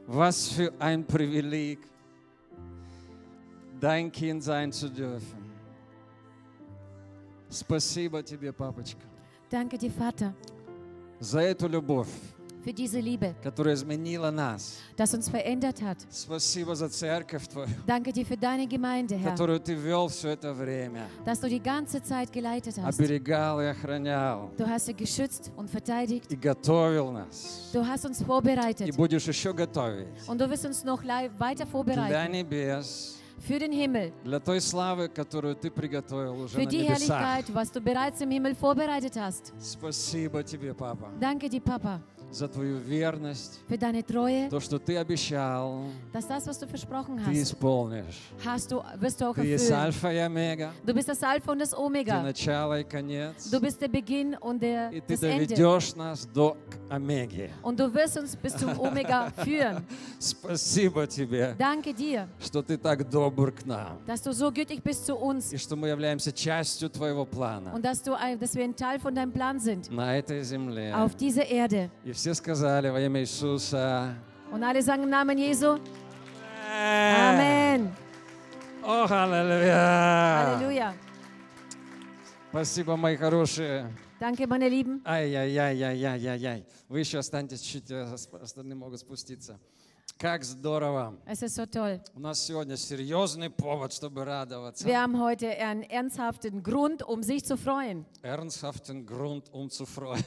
Was für ein Privileg, dein Kind sein zu dürfen. Спасибо тебе, папочка, Danke dir, Vater, за эту любовь, für diese Liebe, которая изменила нас. das uns verändert hat. Спасибо за церковь Твою, Danke dir für deine Gemeinde, Herr, которую Ты вел все это время, dass du die ganze Zeit geleitet hast. оберегал и охранял, Du hast sie geschützt und verteidigt. и готовил нас, Du hast uns и vorbereitet. будешь еще готовить Und du wirst uns noch weiter для vorbereiten небес, für den Himmel, для той славы, которую Ты приготовил уже für на die небесах. Herrlichkeit, was du bereits im Himmel vorbereitet hast. Спасибо Тебе, Папа, Danke dir, Papa, за Твою верность, für deine Treue, то, что Ты обещал, dass das, was du versprochen Ты hast, исполнишь. wirst du auch Ты есть erfüllen. Альфа и Омега, Du bist das Alpha und das Ты Omega. начало и конец, Du bist der Beginn und и Ты das Ende. доведешь нас до Омеги. Und du wirst uns bis zum Omega führen. Спасибо Тебе, Danke dir, что Ты так добр к нам, dass du so gütig bist zu uns и что мы являемся частью Твоего плана und dass wir ein Teil von deinem Plan sind на этой земле. auf dieser Erde. И все сказали во имя Иисуса. Und alle sagen im Namen Jesu. Amen. Amen. О, аллилуйя! Halleluja. Спасибо, мои хорошие. Danke, meine Lieben. Ай-яй-яй-яй-яй-яй-яй. Вы еще останетесь чуть, остальные могут спуститься. Как здорово. Es ist so toll. У нас сегодня серьезный повод, чтобы радоваться. Wir haben heute einen ernsthaften Grund, um sich zu freuen. Ernsthaften Grund, zu freuen.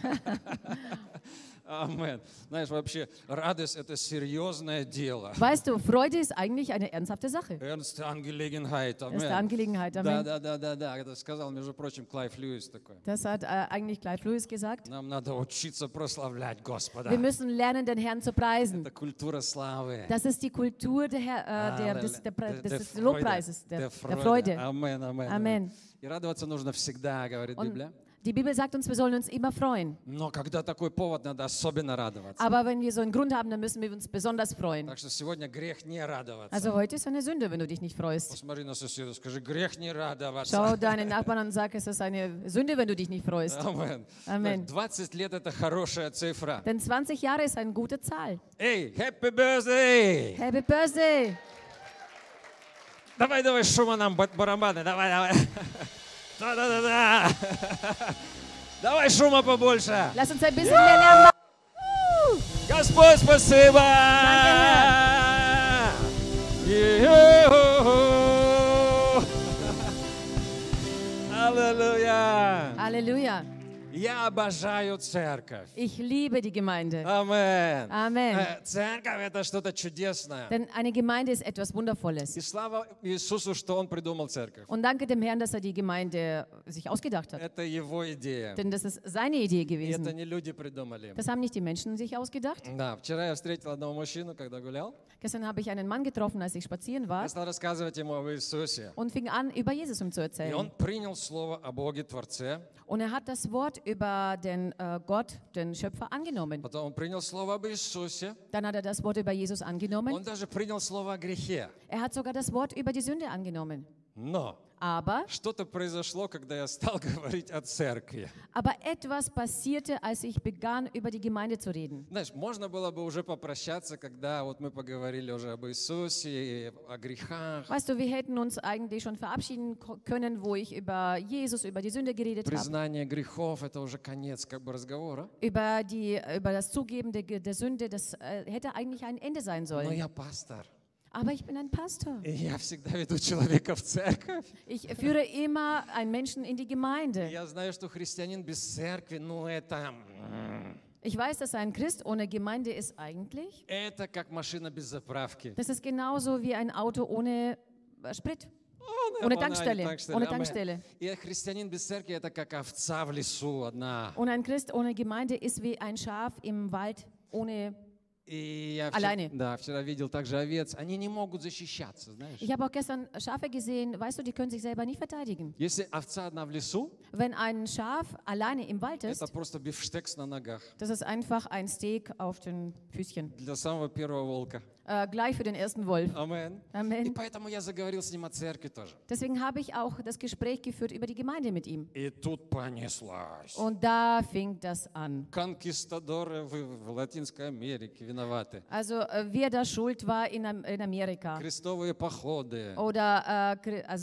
Amen. Знаешь, вообще, радость – это серьезное дело. Weißt du, Freude ist eigentlich eine ernsthafte Sache. Ernste Angelegenheit. Erste Amen. Angelegenheit. Amen. Да. Это сказал, между прочим, Клайв Льюис такой. Das hat eigentlich Clive Lewis gesagt. Нам надо учиться прославлять Господа. Wir müssen lernen, den Herrn zu preisen. Это культура славы. Das ist die Kultur des Lobpreises, der Freude. Freude. Amen, amen. Amen. И радоваться нужно всегда, говорит Und Библия. die Bibel sagt uns, wir sollen uns immer freuen. Но когда такой повод, надо особенно радоваться. Aber wenn wir so einen Grund haben, dann müssen wir uns besonders freuen. Так что сегодня грех не радоваться. Also heute ist eine Sünde, wenn du dich nicht freust. Посмотри на соседа, скажи, грех не радоваться. Schau deinen Nachbarn an und sag, es ist eine Sünde, wenn du dich nicht freust. Amen. Amen. 20 лет это хорошая цифра. Denn 20 Jahre ist eine gute Zahl. Эй, happy birthday! Happy Birthday! Давай, шума нам барабаны, давай. Да. Давай шума побольше. Lass uns ein bisschen mehr Lärm machen. Господь, спасибо! Аллилуйя! Halleluja! Я обожаю церковь. Ich liebe die Gemeinde. Амен. Amen. Церковь – это что-то чудесное. Denn eine Gemeinde ist etwas Wundervolles. И слава Иисусу, что Он придумал церковь. Und danke dem Herrn, dass er die Gemeinde sich ausgedacht hat. Это Его идея. Denn das ist seine Idee И это gewesen. не люди придумали. Das haben nicht die Menschen sich ausgedacht. Да, вчера я встретил одного мужчину, когда гулял. Gestern habe ich einen Mann getroffen, als ich spazieren Я war стал рассказывать ему об Иисусе. und fing an, über Jesus ihm zu И erzählen. он принял слово о Боге Творце. Und er hat das Wort über den Gott, den Schöpfer, angenommen. Потом он принял слово об Иисусе. Dann hat er das Wort über Jesus angenommen. Он даже принял слово о грехе. Er hat sogar das Wort über die Sünde angenommen. Но Aber что-то произошло, когда я стал говорить о церкви. etwas passierte, als ich begann, über die Gemeinde zu reden. Знаешь, можно было бы уже попрощаться, когда вот мы поговорили уже об Иисусе, и о грехах, Weißt du, wir hätten uns eigentlich schon verabschieden können, wo ich über Jesus, über die Sünde geredet habe. признание грехов, это уже конец как бы разговора. Über das Zugeben der Sünde, das hätte eigentlich ein Ende sein Но sollen. я пастор, Aber ich bin ein Pastor. и я всегда веду человека в церковь. Ich führe immer einen Menschen in die И Gemeinde. я знаю, что христианин без церкви, ну это Ich weiß, dass ein Christ ohne Gemeinde ist eigentlich. это как машина без заправки. Das ist genauso wie ein Auto ohne Sprit, Ну, ohne она Tankstelle. Ohne Amen. Tankstelle. И христианин без церкви это как овца в лесу одна. Und ein Christ ohne Gemeinde ist wie ein Schaf im Wald ohne. И я Alleine. вчера видел также овец, они не могут защищаться, знаешь. Ich habe auch gestern Schafe gesehen, weißt du, die können sich selber nicht verteidigen. Если овца одна в лесу, Wenn ein Schaf alleine im Wald это ist, просто бифштекс на ногах das ist einfach ein Steak auf den Füßchen. для самого первого волка. gleich für den ersten Wolf. Амен. И Amen. поэтому я заговорил с ним о церкви тоже. Deswegen habe ich auch das Gespräch geführt über die Gemeinde mit ihm. И тут понеслась. Und da fing das an. Конкистадоры в Латинской Америке виноваты. Also wer da schuld war in Amerika. Крестовые походы. Oder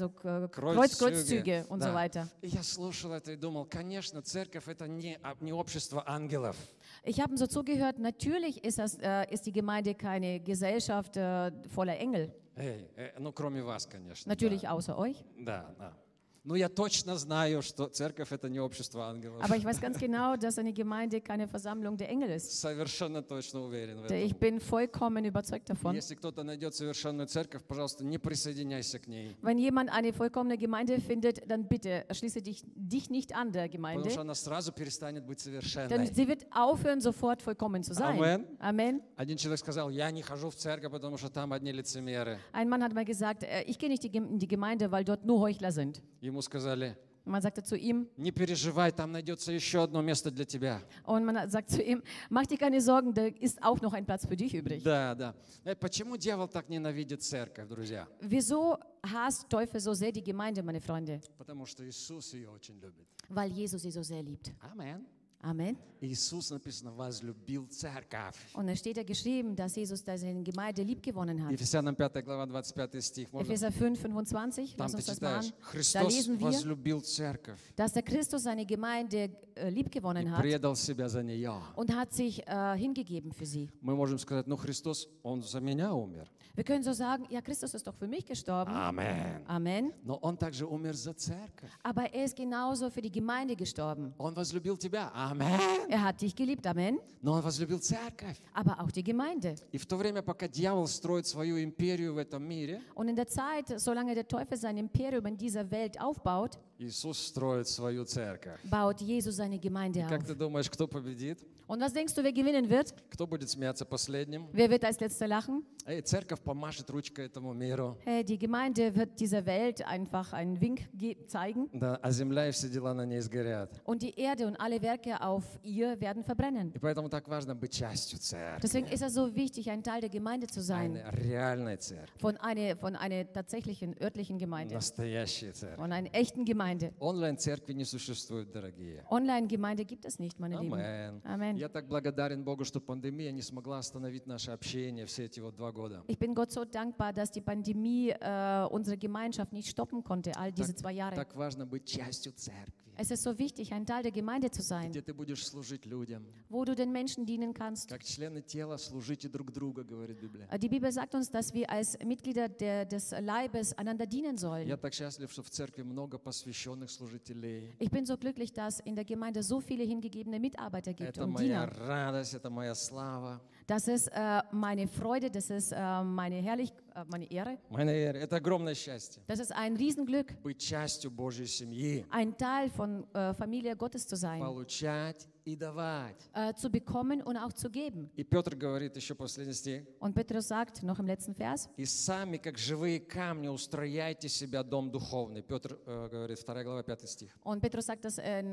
Kreuzzüge und so Да. weiter. И я слушал это и думал, конечно, церковь это не общество ангелов. Ich habe ihm so zugehört, natürlich ist die Gemeinde keine Gesellschaft voller Engel. Ну, кроме вас, конечно. Natürlich außer euch. Да, да. Ну, я точно знаю, что церковь это не общество ангелов. Aber ich weiß ganz genau, dass eine Gemeinde keine Versammlung der Engel ist. Совершенно точно уверен в Ich этом. bin vollkommen überzeugt davon. Если кто-то найдет совершенную церковь, пожалуйста, не присоединяйся к ней. Wenn jemand eine vollkommene Gemeinde findet, dann bitte schließe dich nicht an der Потому Gemeinde. что она сразу перестанет быть Denn совершенной. sie wird aufhören, sofort vollkommen zu sein. Amen. Amen. Один человек сказал, я не хожу в церковь, потому что там одни лицемеры. Ein Mann hat mal gesagt, ich gehe nicht in die Gemeinde, weil dort nur Heuchler sind. Ему сказали, Und man sagte zu ihm, не переживай, там найдется еще одно место для тебя. und man sagt zu ihm, mach dir keine Sorgen, da ist auch noch ein Platz für dich übrig. Да, да. Почему дьявол так ненавидит церковь, друзья? Wieso hasst Teufel so sehr die Gemeinde, meine Freunde? Потому что Иисус ее очень любит. Weil Jesus sie so sehr liebt. Амен. Amen. Иисус, написано, возлюбил церковь. Und es steht ja geschrieben, dass Jesus seine Gemeinde liebgewonnen hat. Ефесянам 5 глава 25 стих. Можно? Epheser 5, 25, Там lass ты uns das mal an. читаешь. Da Христос lesen wir, возлюбил церковь dass der Christus seine Gemeinde и liebgewonnen hat предал себя за нее. und hat sich hingegeben für sie. Мы можем сказать, ну Христос, Он за меня умер. Wir können so sagen, ja, Christus ist doch für mich gestorben. Амен. Amen. Но Он также умер за церковь. Aber er ist genauso für die Gemeinde gestorben. Он возлюбил тебя. Амен. Er hat dich geliebt, Amen. Но Он возлюбил церковь. Aber auch die Gemeinde. И в то время, пока дьявол строит свою империю в этом мире, Und in der Zeit, solange der Teufel sein Imperium in dieser Welt aufbaut, Иисус строит свою церковь. baut Jesus seine Gemeinde Как auf. ты думаешь, кто победит? Und was denkst du, wer gewinnen wird? Кто будет смеяться последним? Wer wird als Letzter lachen? Эй, церковь помашет ручкой этому миру. Hey, die Gemeinde wird dieser Welt einfach einen Wink zeigen. Да, а земля и все дела на ней сгорят. Und die Erde und alle Werke auf ihr werden verbrennen. И поэтому так важно быть частью церкви. Deswegen ist es so wichtig, ein Teil der Gemeinde zu sein. Eine реальной церкви. Von einer tatsächlichen örtlichen Gemeinde. Настоящей церкви. Von einer echten Gemeinde. Онлайн-церкви не существует, дорогие. Online-Gemeinde gibt es nicht, meine Lieben. Амен. Amen. Я так благодарен Богу, что пандемия не смогла остановить наше общение все эти вот 2 года. Ich bin Gott so dankbar, dass die Pandemie unsere Gemeinschaft nicht stoppen konnte, all diese 2 Jahre. Так важно быть частью церкви, Es ist so wichtig, ein Teil der Gemeinde zu sein, где ты будешь служить людям. wo du den Menschen dienen kannst. Как члены тела служите друг друга, говорит Библия. Die Bibel sagt uns, dass wir als Mitglieder des Leibes einander dienen sollen. Я так счастлив, что в церкви много посвященных служителей. Ich bin so glücklich, dass in der Gemeinde so viele hingegebene Mitarbeiter gibt Это und моя Diener. радость, это моя слава. Das ist meine Freude, das ist meine Ehre. Моя Эра, это огромное счастье. Das ist ein Riesenglück, Быть частью Божьей семьи, ein Teil von Familie Gottes zu sein, получать и давать. zu bekommen und auch zu geben. И Петр говорит еще последний стих. Und Petrus sagt noch im letzten Vers, И сами, как живые камни, устрояйте себя дом духовный. Петр говорит, 2 глава, 5 стих. und Petrus sagt das in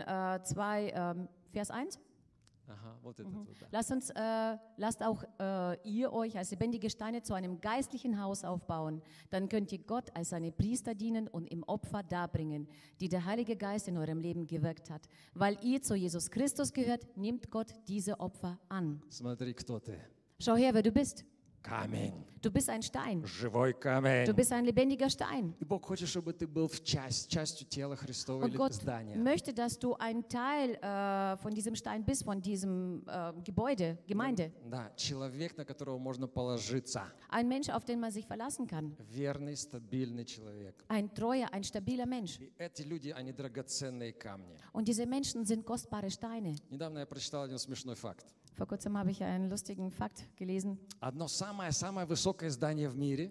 2, Vers 1. Ага, вот этот вот, да. Lasst auch ihr euch als lebendige Steine zu einem geistlichen Haus aufbauen. Dann könnt ihr Gott als seine Priester dienen und im Opfer darbringen, die der Heilige Geist in eurem Leben gewirkt hat. Weil ihr zu Jesus Christus gehört, nimmt Gott diese Opfer an. Смотри, кто ты. Schau her, wer du bist. Камень. Du bist ein Stein. Живой Du камень. bist ein lebendiger Stein. И Бог хочет, чтобы ты был частью тела Христова Und или Gott здания. möchte, dass du ein Teil von diesem Stein bist, von diesem Gebäude, Gemeinde. Да, человек, на которого можно положиться. Ein Mensch, auf den man sich verlassen kann. Верный, стабильный человек. Ein treuer, ein stabiler Mensch. И эти люди, они драгоценные камни. Und diese Menschen sind kostbare Steine. Недавно я прочитал один смешной факт. Vor kurzem habe ich einen lustigen Fakt gelesen. Одно самое высокое здание в мире,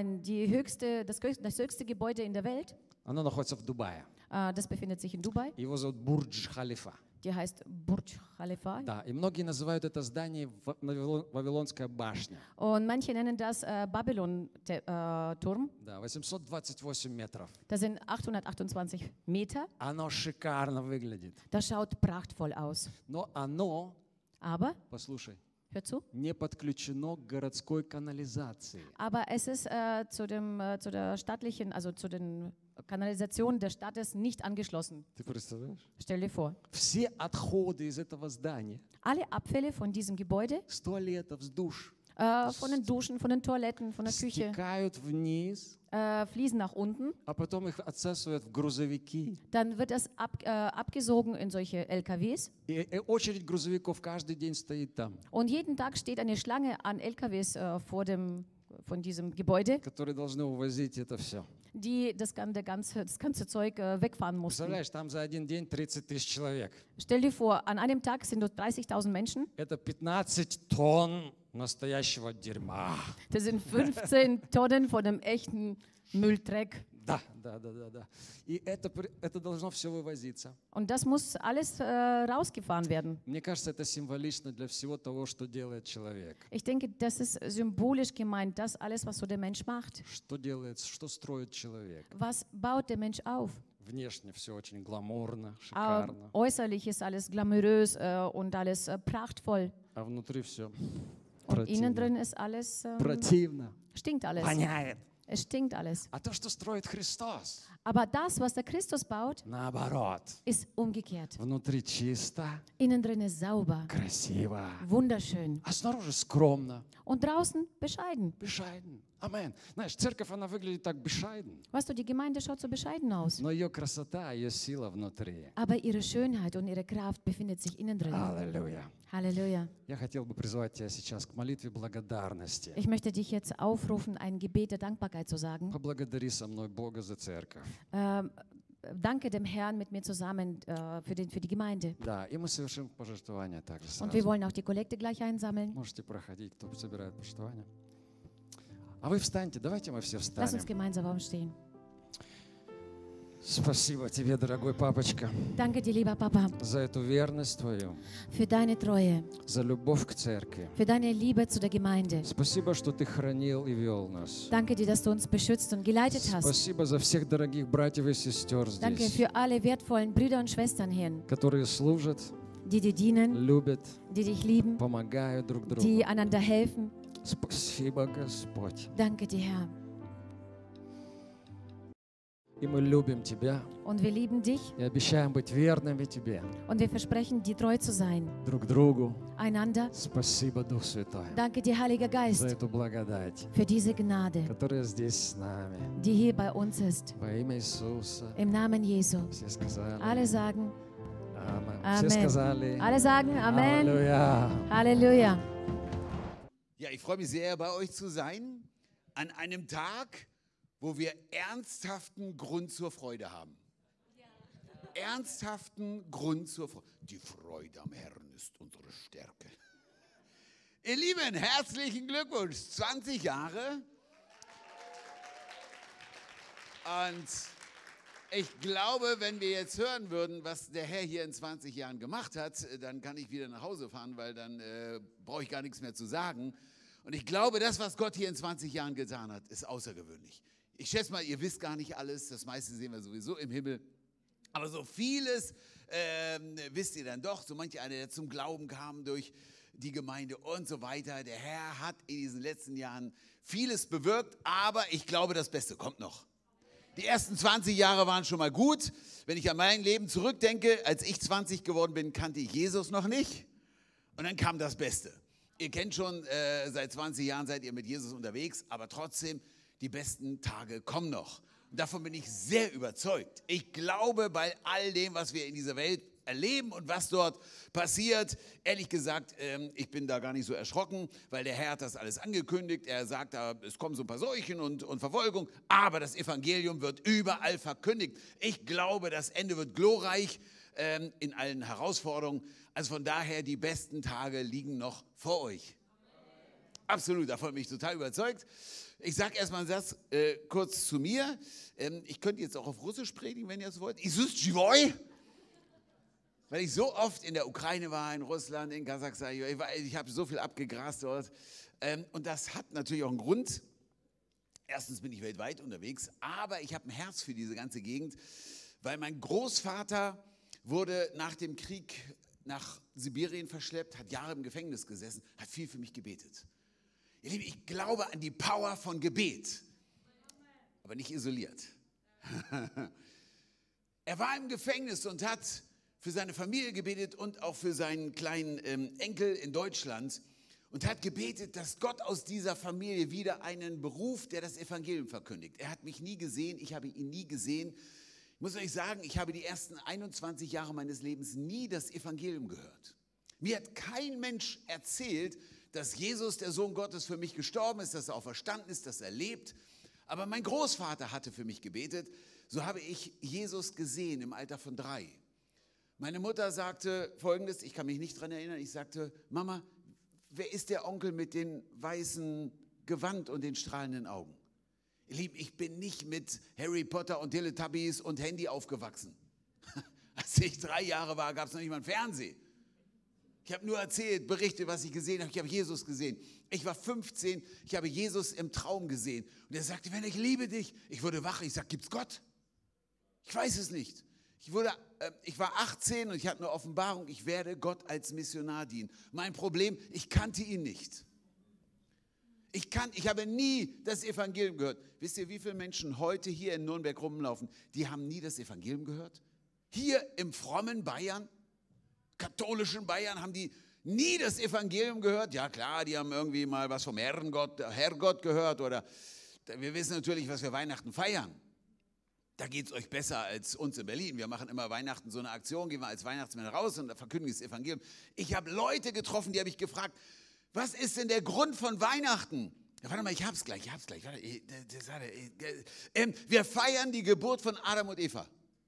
Das höchste Gebäude in der Welt, оно находится в Дубае. das befindet sich in Dubai. Его зовут Бурдж Халифа. Die heißt Burj Khalifa. Да, и многие называют это здание Вавилонская башня. Und manche nennen das Babylon-Turm. Да, 828 метров. Das sind 828 Meter. Оно шикарно выглядит. Das schaut prachtvoll aus. Но оно, Aber послушай, hört zu, не подключено к городской канализации. aber es ist zu der stattlichen, also zu den Kanalisationen der Stadt ist nicht angeschlossen. Ты представляешь? Stell dir vor, Все отходы из этого здания, alle Abfälle von diesem Gebäude, с туалетов, с душ, von den Duschen, von den Toiletten, von der Küche, стекают вниз, fließen nach unten. а потом их отсасывают в грузовики. Dann wird das abgesogen in solche LKWs. И очередь грузовиков каждый день стоит там, Und jeden Tag steht eine Schlange an LKWs von diesem Gebäude, которые должны увозить это все. die das ganze Zeug wegfahren mussten. Представляешь, там за один день 30 тысяч человек. Stell dir vor, an einem Tag sind dort 30.000 Menschen. Это 15 тонн настоящего дерьма. Das sind 15 Tonnen von dem echten Mülldreck. Да, да, да, да, да. И это должно все вывозиться. Und das muss alles rausgefahren werden. Мне кажется, это символично для всего того, что делает человек. Ich denke, das ist symbolisch gemeint, das alles, was so der Mensch macht. Что строит человек? Was baut der Mensch auf? Внешне все очень гламурно, шикарно, Äußerlich ist alles glamourös und alles prachtvoll. а внутри все Und innen противно. drin ist alles, Противно, stinkt alles. воняет. Es stinkt alles. А то, что строит Христос, Aber das, was der Christus baut, наоборот. ist umgekehrt. Внутри чисто, Innen drin ist sauber, красиво, wunderschön. а снаружи скромно, Und draußen bescheiden. bescheiden. Амен. Знаешь, церковь, она выглядит так bescheiden, Weißt du, die Gemeinde schaut so bescheiden aus. но ее красота, ее сила внутри. Aber ihre Schönheit und ihre Kraft befindet sich innen drin. Аллилуйя. Halleluja. Я хотел бы призвать тебя сейчас к молитве благодарности. Ich möchte dich jetzt aufrufen, ein Gebet der Dankbarkeit zu sagen. Поблагодари со мной Бога за церковь. Danke dem Herrn mit mir zusammen für die Gemeinde. Да, и мы совершим пожертвования также Und wir сразу. wollen auch die Kollekte gleich einsammeln. Можете проходить, кто собирает пожертвования. А вы встаньте, давайте мы все Lass встанем. uns gemeinsam aufstehen. Спасибо тебе, дорогой папочка, Danke dir, lieber Papa, за эту верность твою, für deine Treue, за любовь к церкви. für deine Liebe zu der Gemeinde. Спасибо, что ты хранил и вел нас. Danke dir, dass du uns beschützt und geleitet hast. Спасибо за всех дорогих братьев и сестер Danke здесь, für alle wertvollen Brüder und Schwestern hier, которые служат, die dir dienen, любят, die dich lieben, помогают друг другу. die einander helfen. Спасибо, Господь. Danke dir, Herr. И мы любим Тебя Und wir lieben dich и обещаем быть верными Тебе, und wir versprechen, dir treu zu sein. друг другу. Einander. Спасибо, Дух Святой, Danke dir, Heiliger за Geist, эту благодать, für diese Gnade, которая здесь с нами. die hier bei uns ist. Во имя Иисуса. Im Namen Jesu. Все сказали. Alle sagen Amen. Amen. Все сказали. Alle sagen Amen. Аллилуйя. Halleluja. Ja, ich freue mich sehr, bei euch zu sein, an einem Tag, wo wir ernsthaften Grund zur Freude haben. Ernsthaften Grund zur Freude. Die Freude am Herrn ist unsere Stärke. Ihr Lieben, herzlichen Glückwunsch. 20 Jahre. Und ich glaube, wenn wir jetzt hören würden, was der Herr hier in 20 Jahren gemacht hat, dann kann ich wieder nach Hause fahren, weil dann brauche ich gar nichts mehr zu sagen. Und ich glaube, das, was Gott hier in 20 Jahren getan hat, ist außergewöhnlich. Ich schätze mal, ihr wisst gar nicht alles, das meiste sehen wir sowieso im Himmel. Aber so vieles wisst ihr dann doch, so manch einer, der zum Glauben kam durch die Gemeinde und so weiter. Der Herr hat in diesen letzten Jahren vieles bewirkt, aber ich glaube, das Beste kommt noch. Die ersten 20 Jahre waren schon mal gut. Wenn ich an mein Leben zurückdenke, als ich 20 geworden bin, kannte ich Jesus noch nicht. Und dann kam das Beste. Ihr kennt schon, seit 20 Jahren seid ihr mit Jesus unterwegs, aber trotzdem, die besten Tage kommen noch. Und davon bin ich sehr überzeugt. Ich glaube, bei all dem, was wir in dieser Welt erleben und was dort passiert, ehrlich gesagt, ich bin da gar nicht so erschrocken, weil der Herr hat das alles angekündigt. Er sagt, es kommen so ein paar Seuchen und Verfolgung, aber das Evangelium wird überall verkündigt. Ich glaube, das Ende wird glorreich in allen Herausforderungen. Also von daher, die besten Tage liegen noch vor euch. Absolut, davon bin ich total überzeugt. Ich sage erstmal einen Satz kurz zu mir. Ich könnte jetzt auch auf Russisch predigen, wenn ihr es wollt. Isus Живой. Weil ich so oft in der Ukraine war, in Russland, in Kasachstan. Ich habe so viel abgegrast dort. Und das hat natürlich auch einen Grund. Erstens bin ich weltweit unterwegs, aber ich habe ein Herz für diese ganze Gegend, weil mein Großvater wurde nach dem Krieg nach Sibirien verschleppt, hat Jahre im Gefängnis gesessen, hat viel für mich gebetet. Ihr Lieben, ich glaube an die Power von Gebet, aber nicht isoliert. Er war im Gefängnis und hat für seine Familie gebetet und auch für seinen kleinen Enkel in Deutschland und hat gebetet, dass Gott aus dieser Familie wieder einen Beruf, der das Evangelium verkündigt. Er hat mich nie gesehen, ich habe ihn nie gesehen. Ich muss euch sagen, ich habe die ersten 21 Jahre meines Lebens nie das Evangelium gehört. Mir hat kein Mensch erzählt, dass Jesus, der Sohn Gottes, für mich gestorben ist, dass er auferstanden ist, dass er lebt. Aber mein Großvater hatte für mich gebetet. So habe ich Jesus gesehen im Alter von 3. Meine Mutter sagte Folgendes, ich kann mich nicht daran erinnern, ich sagte, Mama, wer ist der Onkel mit dem weißen Gewand und den strahlenden Augen? Ihr Lieben, ich bin nicht mit Harry Potter und Teletubbies und Handy aufgewachsen. Als ich 3 Jahre war, gab es noch nicht mal ein Fernsehen. Ich habe nur erzählt, berichtet, was ich gesehen habe. Ich habe Jesus gesehen. Ich war 15, ich habe Jesus im Traum gesehen. Und er sagte, wenn ich liebe dich, ich wurde wach. Ich sage, gibt's Gott? Ich weiß es nicht. Ich war 18 und ich hatte eine Offenbarung, ich werde Gott als Missionar dienen. Mein Problem, ich kannte ihn nicht. Ich habe nie das Evangelium gehört. Wisst ihr, wie viele Menschen heute hier in Nürnberg rumlaufen, die haben nie das Evangelium gehört? Hier im frommen Bayern, katholischen Bayern, haben die nie das Evangelium gehört? Ja klar, die haben irgendwie mal was vom Herrgott gehört oder wir wissen natürlich, was wir Weihnachten feiern. Da geht es euch besser als uns in Berlin. Wir machen immer Weihnachten so eine Aktion, gehen wir als Weihnachtsmänner raus und verkündigen das Evangelium. Ich habe Leute getroffen, die habe ich gefragt, was ist denn der Grund von Weihnachten? Ja, warte mal, ich hab's gleich. Wir feiern die Geburt von Adam und Eva.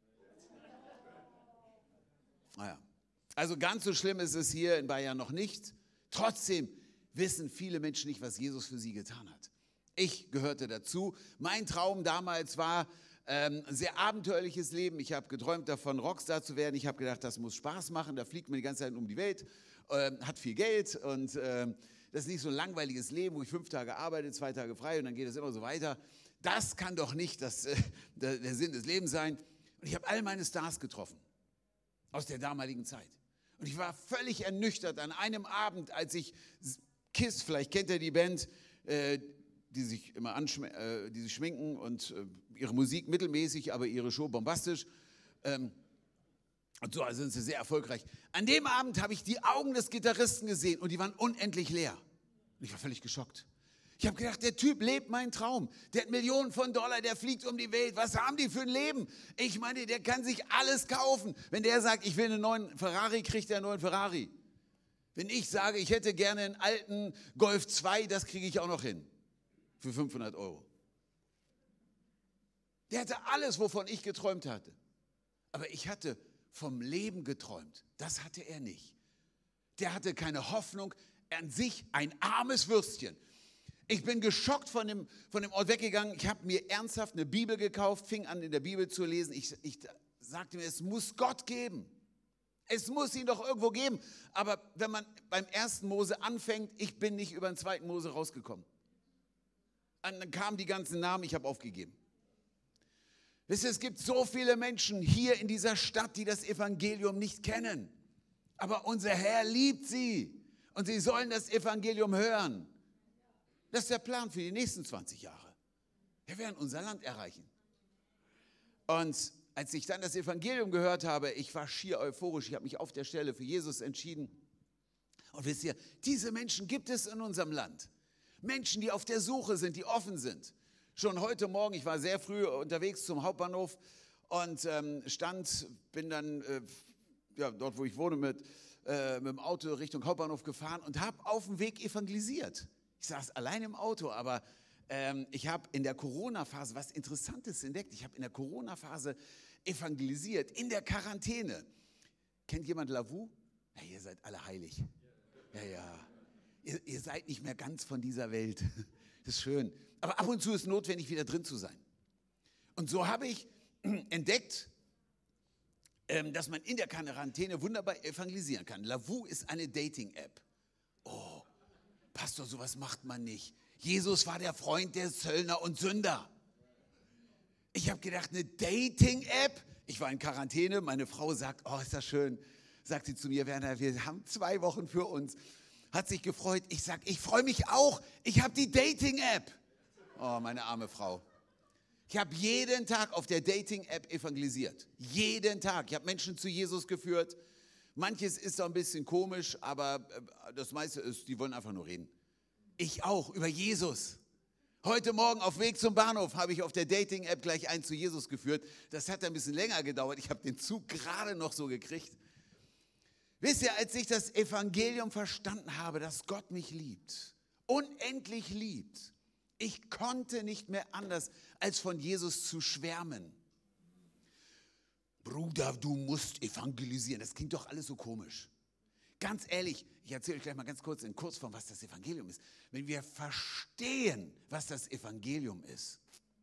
Naja, also ganz so schlimm ist es hier in Bayern noch nicht. Trotzdem wissen viele Menschen nicht, was Jesus für sie getan hat. Ich gehörte dazu. Mein Traum damals war ein sehr abenteuerliches Leben. Ich habe geträumt davon, Rockstar zu werden. Ich habe gedacht, das muss Spaß machen. Da fliegt man die ganze Zeit um die Welt, hat viel Geld und das ist nicht so ein langweiliges Leben, wo ich 5 Tage arbeite, 2 Tage frei und dann geht es immer so weiter. Das kann doch nicht der Sinn des Lebens sein. Und ich habe all meine Stars getroffen aus der damaligen Zeit. Und ich war völlig ernüchtert an einem Abend, als ich KISS, vielleicht kennt ihr die Band, die sich immer die sich schminken und ihre Musik mittelmäßig, aber ihre Show bombastisch. Und so also sind sie sehr erfolgreich. An dem Abend habe ich die Augen des Gitarristen gesehen und die waren unendlich leer. Und ich war völlig geschockt. Ich habe gedacht, der Typ lebt meinen Traum. Der hat Millionen von Dollar, der fliegt um die Welt. Was haben die für ein Leben? Ich meine, der kann sich alles kaufen. Wenn der sagt, ich will einen neuen Ferrari, kriegt er einen neuen Ferrari. Wenn ich sage, ich hätte gerne einen alten Golf 2, das kriege ich auch noch hin. Für 500 €. Der hatte alles, wovon ich geträumt hatte. Aber ich hatte vom Leben geträumt. Das hatte er nicht. Der hatte keine Hoffnung, an sich ein armes Würstchen. Ich bin geschockt von dem Ort weggegangen. Ich habe mir ernsthaft eine Bibel gekauft, fing an, in der Bibel zu lesen. Ich sagte mir, es muss Gott geben. Es muss ihn doch irgendwo geben. Aber wenn man beim 1. Mose anfängt, ich bin nicht über den 2. Mose rausgekommen. Und dann kamen die ganzen Namen, ich habe aufgegeben. Wisst ihr, es gibt so viele Menschen hier in dieser Stadt, die das Evangelium nicht kennen. Aber unser Herr liebt sie und sie sollen das Evangelium hören. Das ist der Plan für die nächsten 20 Jahre. Wir werden unser Land erreichen. Und als ich dann das Evangelium gehört habe, ich war schier euphorisch, ich habe mich auf der Stelle für Jesus entschieden. Und wisst ihr, diese Menschen gibt es in unserem Land. Menschen, die auf der Suche sind, die offen sind. Schon heute Morgen, ich war sehr früh unterwegs zum Hauptbahnhof und bin dann dort, wo ich wohne, mit dem Auto Richtung Hauptbahnhof gefahren und habe auf dem Weg evangelisiert. Ich saß allein im Auto, aber ich habe in der Corona-Phase was Interessantes entdeckt. Ich habe in der Corona-Phase evangelisiert, in der Quarantäne. Kennt jemand Lavu? Ja, ihr seid alle heilig. Ja. Ihr seid nicht mehr ganz von dieser Welt. Das ist schön. Aber ab und zu ist notwendig, wieder drin zu sein. Und so habe ich entdeckt, dass man in der Quarantäne wunderbar evangelisieren kann. Lavu ist eine Dating-App. Oh, Pastor, sowas macht man nicht. Jesus war der Freund der Zöllner und Sünder. Ich habe gedacht, eine Dating-App? Ich war in Quarantäne, meine Frau sagt, oh, ist das schön. sagt sie zu mir, Werner, wir haben 2 Wochen für uns. Hat sich gefreut. Ich sage, ich freue mich auch. Ich habe die Dating-App. Oh, meine arme Frau. Ich habe jeden Tag auf der Dating-App evangelisiert. Jeden Tag. Ich habe Menschen zu Jesus geführt. Manches ist so ein bisschen komisch, aber das meiste ist, die wollen einfach nur reden. Ich auch, über Jesus. Heute Morgen auf Weg zum Bahnhof habe ich auf der Dating-App gleich einen zu Jesus geführt. Das hat ein bisschen länger gedauert. Ich habe den Zug gerade noch so gekriegt. Wisst ihr, als ich das Evangelium verstanden habe, dass Gott mich liebt, unendlich liebt, ich konnte nicht mehr anders, als von Jesus zu schwärmen. Bruder, du musst evangelisieren. Das klingt doch alles so komisch. Ganz ehrlich, ich erzähle euch gleich mal ganz kurz in Kurzform, was das Evangelium ist. Wenn wir verstehen, was das Evangelium ist,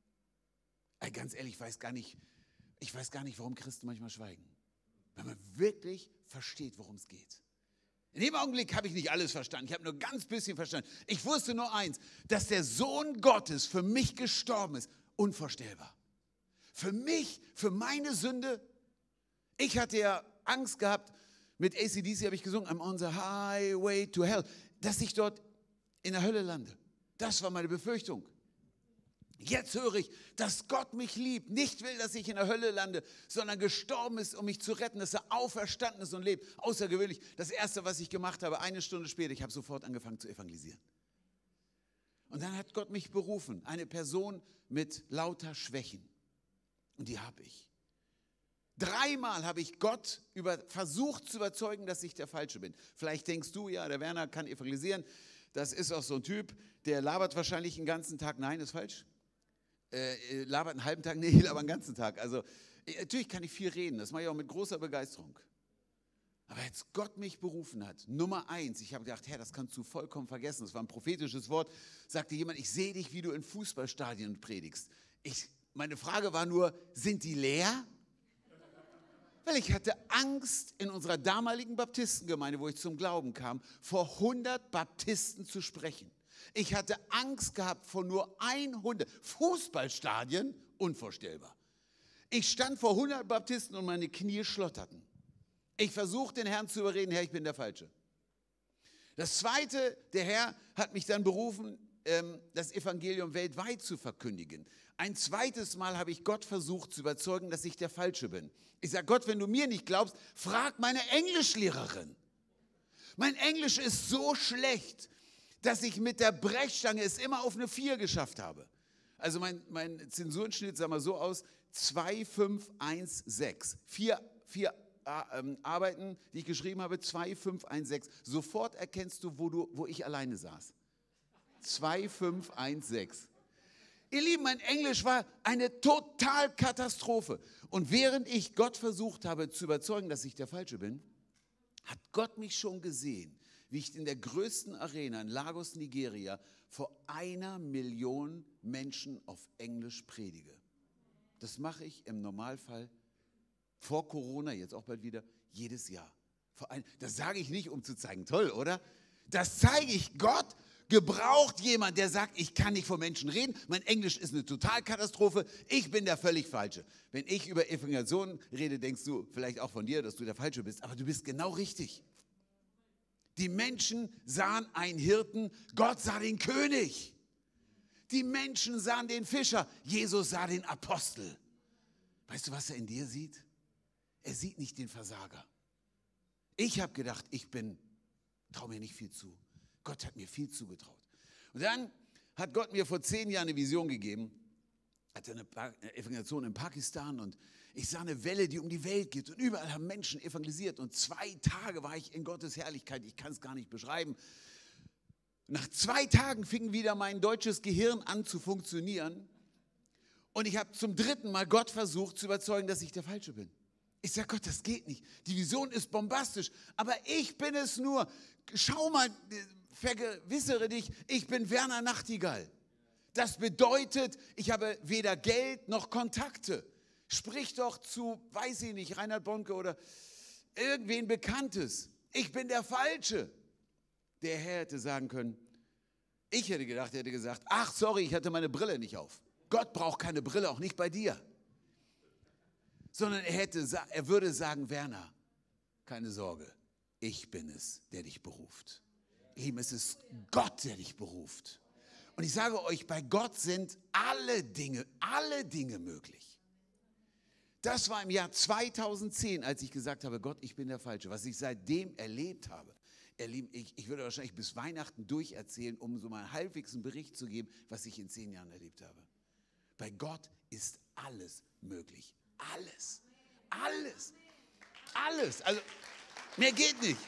ganz ehrlich, ich weiß gar nicht, warum Christen manchmal schweigen. Wenn man wirklich versteht, worum es geht. In dem Augenblick habe ich nicht alles verstanden. Ich habe nur ganz bisschen verstanden. Ich wusste nur eins, dass der Sohn Gottes für mich gestorben ist. Unvorstellbar. Für mich, für meine Sünde. Ich hatte ja Angst gehabt, mit AC/DC habe ich gesungen, I'm on the highway to hell, dass ich dort in der Hölle lande. Das war meine Befürchtung. Jetzt höre ich, dass Gott mich liebt, nicht will, dass ich in der Hölle lande, sondern gestorben ist, um mich zu retten, dass er auferstanden ist und lebt. Außergewöhnlich. Das Erste, was ich gemacht habe, 1 Stunde später, ich habe sofort angefangen zu evangelisieren. Und dann hat Gott mich berufen, eine Person mit lauter Schwächen. Und die habe ich. 3-mal habe ich Gott versucht zu überzeugen, dass ich der Falsche bin. Vielleicht denkst du, ja, der Werner kann evangelisieren. Das ist auch so ein Typ, der labert wahrscheinlich den ganzen Tag. Nein, ist falsch. Labert einen halben Tag, nee, ich laber einen ganzen Tag. Also natürlich kann ich viel reden, das mache ich auch mit großer Begeisterung. Aber als Gott mich berufen hat, Nummer 1, ich habe gedacht, Herr, das kannst du vollkommen vergessen. Das war ein prophetisches Wort, sagte jemand, ich sehe dich, wie du in Fußballstadien predigst. Meine Frage war nur, sind die leer? Weil ich hatte Angst, in unserer damaligen Baptistengemeinde, wo ich zum Glauben kam, vor 100 Baptisten zu sprechen. Ich hatte Angst gehabt vor nur 100 Fußballstadien, unvorstellbar. Ich stand vor 100 Baptisten und meine Knie schlotterten. Ich versuchte den Herrn zu überreden, Herr, ich bin der Falsche. Das Zweite, der Herr hat mich dann berufen, das Evangelium weltweit zu verkündigen. Ein zweites Mal habe ich Gott versucht zu überzeugen, dass ich der Falsche bin. Ich sage, Gott, wenn du mir nicht glaubst, frag meine Englischlehrerin. Mein Englisch ist so schlecht, dass ich mit der Brechstange es immer auf eine 4 geschafft habe. Also mein Zensurenschnitt sah mal so aus, 2516. 4 Arbeiten, die ich geschrieben habe, 2516. Sofort erkennst du, wo ich alleine saß. 2516. Ihr Lieben, mein Englisch war eine Totalkatastrophe. Und während ich Gott versucht habe zu überzeugen, dass ich der Falsche bin, hat Gott mich schon gesehen, wie ich in der größten Arena in Lagos, Nigeria, vor 1 Million Menschen auf Englisch predige. Das mache ich im Normalfall vor Corona, jetzt auch bald wieder, jedes Jahr. Das sage ich nicht, um zu zeigen, toll, oder? Das zeige ich. Gott gebraucht jemand, der sagt, ich kann nicht vor Menschen reden, mein Englisch ist eine Totalkatastrophe, ich bin der völlig Falsche. Wenn ich über Evangelisation rede, denkst du vielleicht auch von dir, dass du der Falsche bist, aber du bist genau richtig. Die Menschen sahen einen Hirten, Gott sah den König. Die Menschen sahen den Fischer, Jesus sah den Apostel. Weißt du, was er in dir sieht? Er sieht nicht den Versager. Ich habe gedacht, traue mir nicht viel zu. Gott hat mir viel zugetraut. Und dann hat Gott mir vor 10 Jahren eine Vision gegeben, hatte eine Evangelisation in Pakistan und ich sah eine Welle, die um die Welt geht und überall haben Menschen evangelisiert und 2 Tage war ich in Gottes Herrlichkeit, ich kann es gar nicht beschreiben. Nach 2 Tagen fing wieder mein deutsches Gehirn an zu funktionieren und ich habe zum 3. Mal Gott versucht zu überzeugen, dass ich der Falsche bin. Ich sage, Gott, das geht nicht. Die Vision ist bombastisch, aber ich bin es nur. Schau mal, vergewissere dich, ich bin Werner Nachtigall. Das bedeutet, ich habe weder Geld noch Kontakte. Sprich doch zu, weiß ich nicht, Reinhard Bonke oder irgendwen Bekanntes. Ich bin der Falsche. Der Herr hätte sagen können, ich hätte gedacht, er hätte gesagt, ach sorry, ich hatte meine Brille nicht auf. Gott braucht keine Brille, auch nicht bei dir. Sondern er würde sagen, Werner, keine Sorge, ich bin es, der dich beruft. Ihr Lieben, es ist Gott, der dich beruft. Und ich sage euch, bei Gott sind alle Dinge möglich. Das war im Jahr 2010, als ich gesagt habe, Gott, ich bin der Falsche. Was ich seitdem erlebt habe, ihr Lieben, ich würde wahrscheinlich bis Weihnachten durcherzählen, um so mal halbwegs einen Bericht zu geben, was ich in 10 Jahren erlebt habe. Bei Gott ist alles möglich. Alles. Alles. Alles. Also, mehr geht nicht.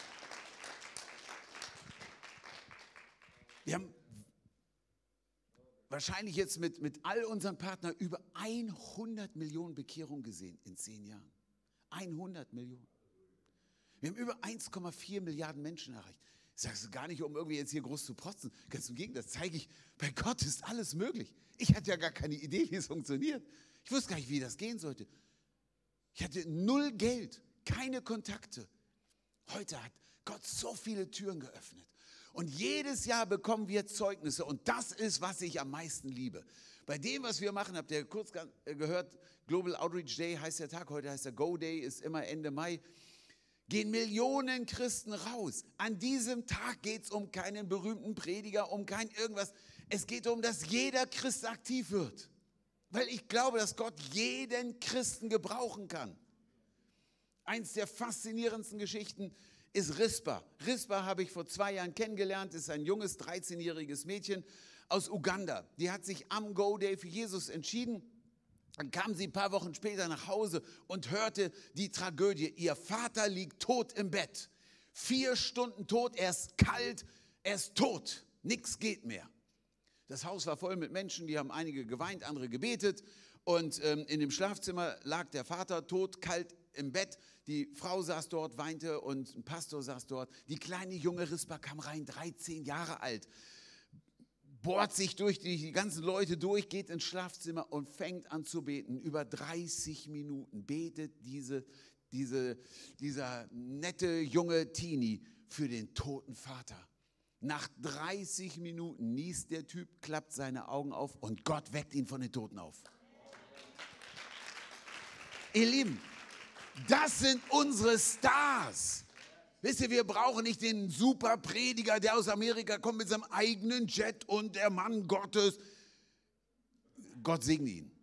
Wir haben wahrscheinlich jetzt mit all unseren Partnern über 100 Millionen Bekehrungen gesehen in 10 Jahren. 100 Millionen. Wir haben über 1,4 Milliarden Menschen erreicht. Ich sage es gar nicht, um irgendwie jetzt hier groß zu protzen. Ganz im Gegenteil, das zeige ich, bei Gott ist alles möglich. Ich hatte ja gar keine Idee, wie es funktioniert. Ich wusste gar nicht, wie das gehen sollte. Ich hatte 0 Geld, keine Kontakte. Heute hat Gott so viele Türen geöffnet. Und jedes Jahr bekommen wir Zeugnisse. Und das ist, was ich am meisten liebe. Bei dem, was wir machen, habt ihr kurz gehört, Global Outreach Day heißt der Tag, heute heißt der Go Day, ist immer Ende Mai. Gehen Millionen Christen raus. An diesem Tag geht es um keinen berühmten Prediger, um kein irgendwas. Es geht darum, dass jeder Christ aktiv wird. Weil ich glaube, dass Gott jeden Christen gebrauchen kann. Eins der faszinierendsten Geschichten ist Rispa. Rispa habe ich vor 2 Jahren kennengelernt, ist ein junges 13-jähriges Mädchen aus Uganda. Die hat sich am Go Day für Jesus entschieden. Dann kam sie ein paar Wochen später nach Hause und hörte die Tragödie. Ihr Vater liegt tot im Bett. 4 Stunden tot, er ist kalt, er ist tot. Nichts geht mehr. Das Haus war voll mit Menschen, die haben einige geweint, andere gebetet. Und in dem Schlafzimmer lag der Vater tot, kalt im Bett. Die Frau saß dort, weinte und ein Pastor saß dort. Die kleine junge Rispa kam rein, 13 Jahre alt. Bohrt sich durch die ganzen Leute durch, geht ins Schlafzimmer und fängt an zu beten. Über 30 Minuten betet dieser nette junge Teenie für den toten Vater. Nach 30 Minuten niest der Typ, klappt seine Augen auf und Gott weckt ihn von den Toten auf. Ihr Lieben, das sind unsere Stars. Wisst ihr, wir brauchen nicht den Superprediger, der aus Amerika kommt mit seinem eigenen Jet und der Mann Gottes. Gott segne ihn.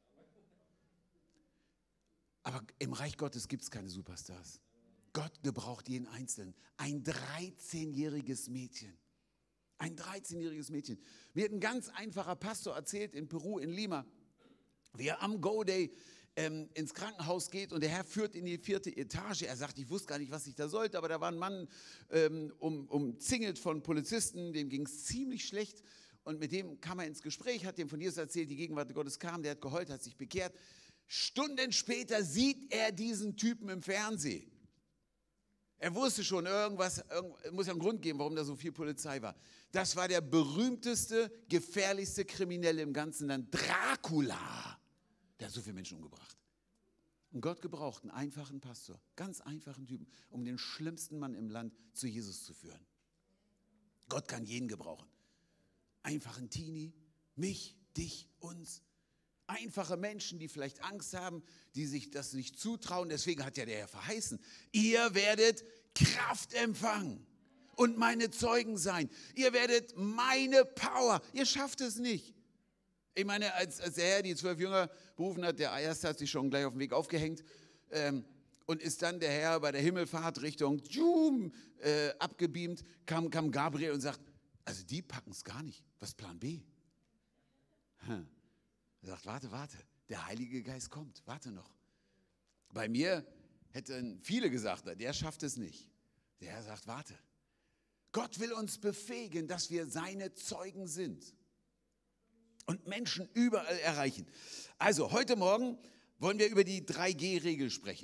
Aber im Reich Gottes gibt es keine Superstars. Gott gebraucht jeden Einzelnen. Ein 13-jähriges Mädchen. Ein 13-jähriges Mädchen. Mir hat ein ganz einfacher Pastor erzählt in Peru, in Lima, wie er am Go Day ins Krankenhaus geht und der Herr führt in die 4. Etage. Er sagt, ich wusste gar nicht, was ich da sollte, aber da war ein Mann umzingelt von Polizisten, dem ging es ziemlich schlecht und mit dem kam er ins Gespräch, hat dem von Jesus erzählt, die Gegenwart Gottes kam, der hat geheult, hat sich bekehrt. Stunden später sieht er diesen Typen im Fernsehen. Er wusste schon, es muss ja einen Grund geben, warum da so viel Polizei war. Das war der berühmteste, gefährlichste Kriminelle im ganzen Land, Dracula. Der hat so viele Menschen umgebracht. Und Gott gebraucht einen einfachen Pastor, ganz einfachen Typen, um den schlimmsten Mann im Land zu Jesus zu führen. Gott kann jeden gebrauchen. Einfachen Teenie, mich, dich, uns. Einfache Menschen, die vielleicht Angst haben, die sich das nicht zutrauen. Deswegen hat ja der Herr verheißen, ihr werdet Kraft empfangen und meine Zeugen sein. Ihr werdet meine Power. Ihr schafft es nicht. Ich meine, als der Herr die 12 Jünger berufen hat, der erste hat sich schon gleich auf dem Weg aufgehängt und ist dann der Herr bei der Himmelfahrt Richtung abgebeamt, kam Gabriel und sagt, also die packen es gar nicht. Was ist Plan B? Er sagt, warte, der Heilige Geist kommt, warte noch. Bei mir hätten viele gesagt, der schafft es nicht. Der Herr sagt, warte. Gott will uns befähigen, dass wir seine Zeugen sind. Und Menschen überall erreichen. Also heute Morgen wollen wir über die 3G-Regel sprechen.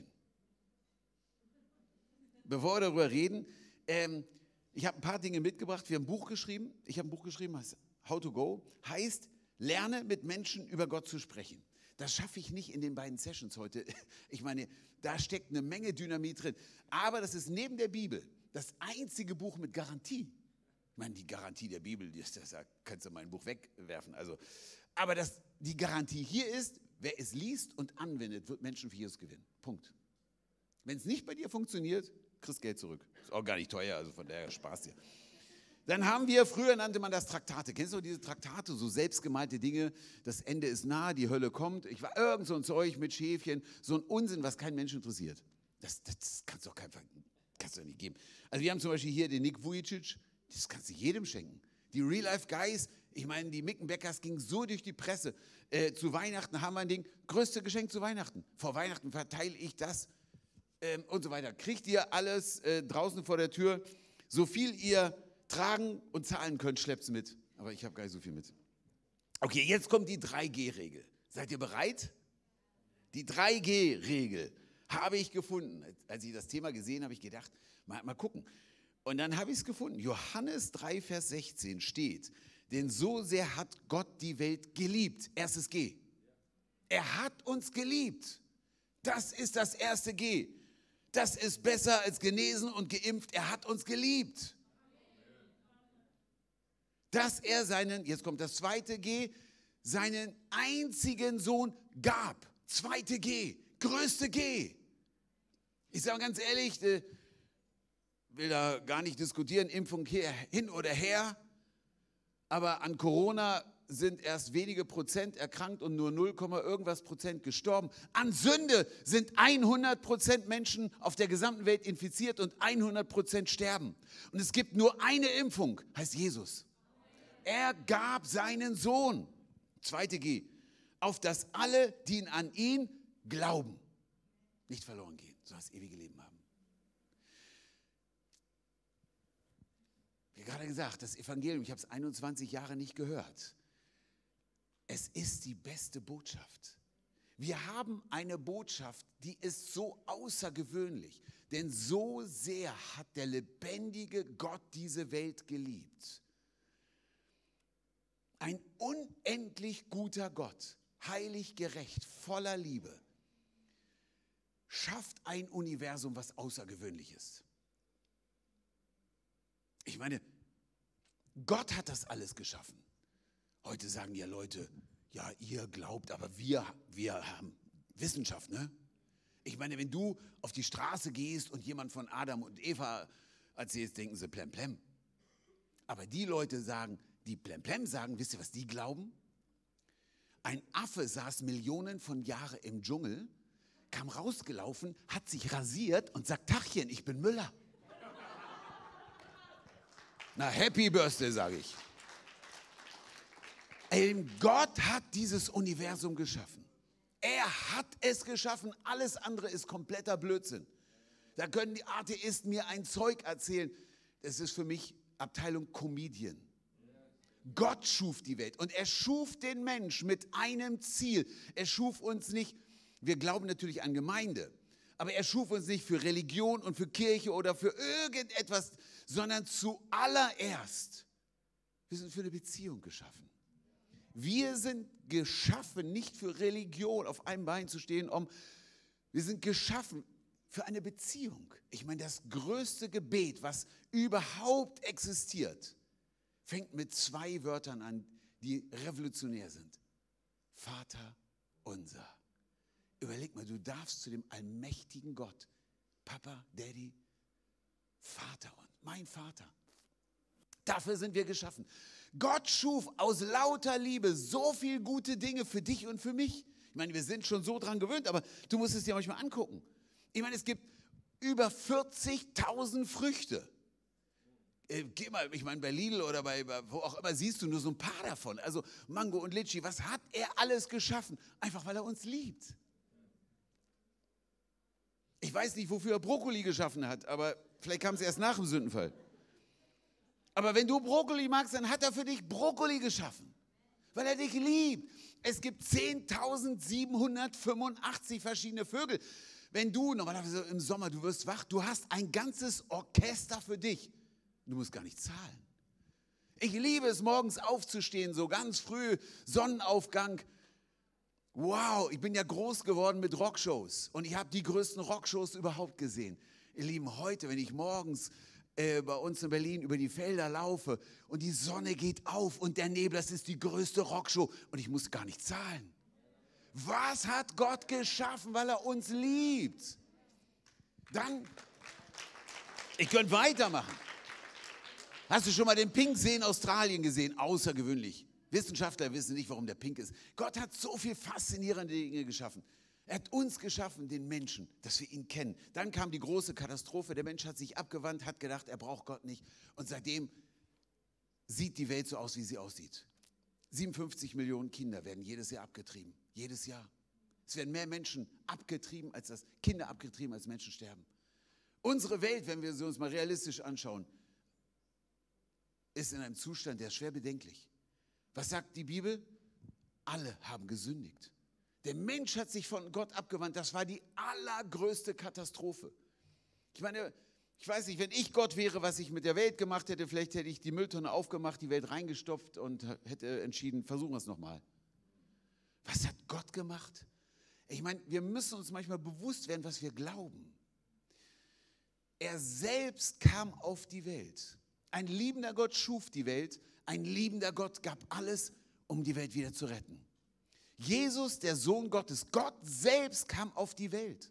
Bevor wir darüber reden, ich habe ein paar Dinge mitgebracht. Wir haben ein Buch geschrieben. Ich habe ein Buch geschrieben, heißt How to Go. Heißt, lerne mit Menschen über Gott zu sprechen. Das schaffe ich nicht in den beiden Sessions heute. Ich meine, da steckt eine Menge Dynamit drin. Aber das ist neben der Bibel das einzige Buch mit Garantie. Ich meine, die Garantie der Bibel, da kannst du mein Buch wegwerfen. Aber die Garantie hier ist, wer es liest und anwendet, wird Menschen für Jesus gewinnen. Punkt. Wenn es nicht bei dir funktioniert, kriegst Geld zurück. Ist auch gar nicht teuer, also von daher Spaß dir. Dann haben wir, früher nannte man das Traktate. Kennst du diese Traktate, so selbstgemalte Dinge? Das Ende ist nah, die Hölle kommt. Ich war irgend so ein Zeug mit Schäfchen, so ein Unsinn, was keinen Menschen interessiert. Das kannst du doch nicht geben. Also wir haben zum Beispiel hier den Nick Vujicic, das kannst du jedem schenken. Die Real Life Guys, ich meine, die Mickenbeckers gingen so durch die Presse. Zu Weihnachten haben wir ein Ding, größte Geschenk zu Weihnachten. Vor Weihnachten verteile ich das und so weiter. Kriegt ihr alles draußen vor der Tür, so viel ihr tragen und zahlen könnt, schleppt's mit. Aber ich habe gar nicht so viel mit. Okay, jetzt kommt die 3G-Regel. Seid ihr bereit? Die 3G-Regel habe ich gefunden. Als ich das Thema gesehen habe, habe ich gedacht, mal gucken. Und dann habe ich es gefunden. Johannes 3, Vers 16 steht, denn so sehr hat Gott die Welt geliebt. Erstes G. Er hat uns geliebt. Das ist das erste G. Das ist besser als genesen und geimpft. Er hat uns geliebt. Dass er seinen, jetzt kommt das zweite G, seinen einzigen Sohn gab. Zweite G, größte G. Ich sage ganz ehrlich, will da gar nicht diskutieren, Impfung hin oder her, aber an Corona sind erst wenige Prozent erkrankt und nur 0, irgendwas Prozent gestorben. An Sünde sind 100% Menschen auf der gesamten Welt infiziert und 100% sterben. Und es gibt nur eine Impfung, heißt Jesus. Er gab seinen Sohn, zweite G, auf dass alle, die an ihn glauben, nicht verloren gehen, sondern das ewige Leben haben. Wie gerade gesagt, das Evangelium, ich habe es 21 Jahre nicht gehört. Es ist die beste Botschaft. Wir haben eine Botschaft, die ist so außergewöhnlich, denn so sehr hat der lebendige Gott diese Welt geliebt. Ein unendlich guter Gott, heilig, gerecht, voller Liebe, schafft ein Universum, was außergewöhnlich ist. Ich meine, Gott hat das alles geschaffen. Heute sagen ja Leute, ja, ihr glaubt, aber wir haben Wissenschaft, ne? Ich meine, wenn du auf die Straße gehst und jemand von Adam und Eva erzählst, denken sie plemplem. Aber die Leute sagen, die plemplem sagen, wisst ihr, was die glauben? Ein Affe saß Millionen von Jahren im Dschungel, kam rausgelaufen, hat sich rasiert und sagt, Tachchen, ich bin Müller. Na, Happy Birthday, sage ich. Gott hat dieses Universum geschaffen. Er hat es geschaffen, alles andere ist kompletter Blödsinn. Da können die Atheisten mir ein Zeug erzählen. Das ist für mich Abteilung Comedian. Gott schuf die Welt und er schuf den Mensch mit einem Ziel. Er schuf uns nicht, wir glauben natürlich an Gemeinde, aber er schuf uns nicht für Religion und für Kirche oder für irgendetwas, sondern zuallererst, wir sind für eine Beziehung geschaffen. Wir sind geschaffen, nicht für Religion, auf einem Bein zu stehen, wir sind geschaffen für eine Beziehung. Ich meine, das größte Gebet, was überhaupt existiert, fängt mit 2 Wörtern an, die revolutionär sind. Vater unser. Überleg mal, du darfst zu dem allmächtigen Gott, Papa, Daddy, Vater und mein Vater. Dafür sind wir geschaffen. Gott schuf aus lauter Liebe so viele gute Dinge für dich und für mich. Ich meine, wir sind schon so dran gewöhnt, aber du musst es dir manchmal angucken. Ich meine, es gibt über 40.000 Früchte. Geh mal, ich meine, bei Lidl oder bei wo auch immer siehst du nur so ein paar davon. Also Mango und Litschi, was hat er alles geschaffen? Einfach, weil er uns liebt. Ich weiß nicht, wofür er Brokkoli geschaffen hat, aber vielleicht kam es erst nach dem Sündenfall. Aber wenn du Brokkoli magst, dann hat er für dich Brokkoli geschaffen, weil er dich liebt. Es gibt 10.785 verschiedene Vögel. Wenn du, normalerweise im Sommer, du wirst wach, du hast ein ganzes Orchester für dich. Du musst gar nicht zahlen. Ich liebe es, morgens aufzustehen, so ganz früh, Sonnenaufgang. Wow, ich bin ja groß geworden mit Rockshows und ich habe die größten Rockshows überhaupt gesehen. Ihr Lieben, heute, wenn ich morgens bei uns in Berlin über die Felder laufe und die Sonne geht auf und der Nebel, das ist die größte Rockshow und ich muss gar nicht zahlen. Was hat Gott geschaffen, weil er uns liebt? Dann, ich könnte weitermachen. Hast du schon mal den Pinksee in Australien gesehen? Außergewöhnlich. Wissenschaftler wissen nicht, warum der pink ist. Gott hat so viel faszinierende Dinge geschaffen. Er hat uns geschaffen, den Menschen, dass wir ihn kennen. Dann kam die große Katastrophe. Der Mensch hat sich abgewandt, hat gedacht, er braucht Gott nicht. Und seitdem sieht die Welt so aus, wie sie aussieht. 57 Millionen Kinder werden jedes Jahr abgetrieben. Jedes Jahr. Es werden mehr Menschen abgetrieben, Kinder abgetrieben, als Menschen sterben. Unsere Welt, wenn wir sie uns mal realistisch anschauen, ist in einem Zustand, der ist schwer bedenklich. Was sagt die Bibel? Alle haben gesündigt. Der Mensch hat sich von Gott abgewandt. Das war die allergrößte Katastrophe. Ich meine, ich weiß nicht, wenn ich Gott wäre, was ich mit der Welt gemacht hätte, vielleicht hätte ich die Mülltonne aufgemacht, die Welt reingestopft und hätte entschieden, versuchen wir es nochmal. Was hat Gott gemacht? Ich meine, wir müssen uns manchmal bewusst werden, was wir glauben. Er selbst kam auf die Welt. Ein liebender Gott schuf die Welt. Ein liebender Gott gab alles, um die Welt wieder zu retten. Jesus, der Sohn Gottes, Gott selbst kam auf die Welt.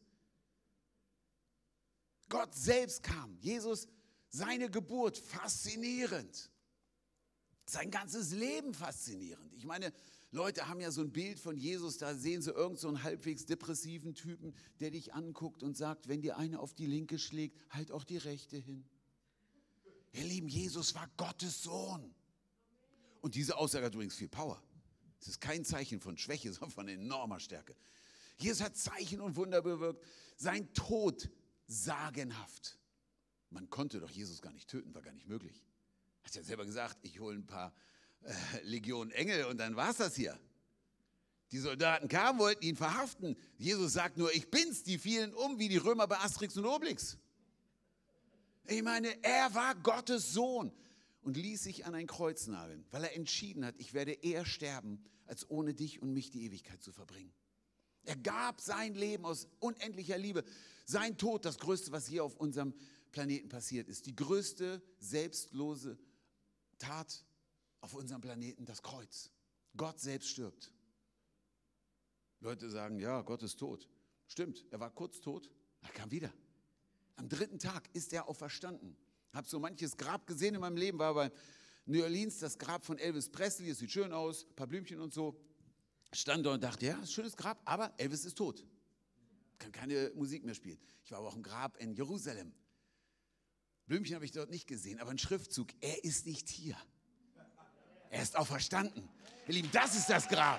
Gott selbst kam. Jesus, seine Geburt, faszinierend. Sein ganzes Leben faszinierend. Ich meine, Leute haben ja so ein Bild von Jesus, da sehen sie irgend so einen halbwegs depressiven Typen, der dich anguckt und sagt, wenn dir eine auf die linke schlägt, halt auch die rechte hin. Ihr Lieben, Jesus war Gottes Sohn. Und diese Aussage hat übrigens viel Power. Es ist kein Zeichen von Schwäche, sondern von enormer Stärke. Jesus hat Zeichen und Wunder bewirkt. Sein Tod sagenhaft. Man konnte doch Jesus gar nicht töten, war gar nicht möglich. Hat ja selber gesagt, ich hole ein paar Legionen Engel und dann war es das hier. Die Soldaten kamen, wollten ihn verhaften. Jesus sagt nur, ich bin's, die fielen um wie die Römer bei Asterix und Obelix. Ich meine, er war Gottes Sohn und ließ sich an ein Kreuz nageln, weil er entschieden hat, ich werde eher sterben, als ohne dich und mich die Ewigkeit zu verbringen. Er gab sein Leben aus unendlicher Liebe. Sein Tod, das Größte, was hier auf unserem Planeten passiert ist. Die größte selbstlose Tat auf unserem Planeten, das Kreuz. Gott selbst stirbt. Leute sagen, ja, Gott ist tot. Stimmt, er war kurz tot, er kam wieder. Am 3. Tag ist er auferstanden. Ich habe so manches Grab gesehen in meinem Leben, war bei New Orleans das Grab von Elvis Presley, es sieht schön aus, ein paar Blümchen und so. Stand da und dachte, ja, ist ein schönes Grab, aber Elvis ist tot. Kann keine Musik mehr spielen. Ich war aber auch im Grab in Jerusalem. Blümchen habe ich dort nicht gesehen, aber ein Schriftzug, er ist nicht hier. Er ist auferstanden. Ihr Lieben, das ist das Grab.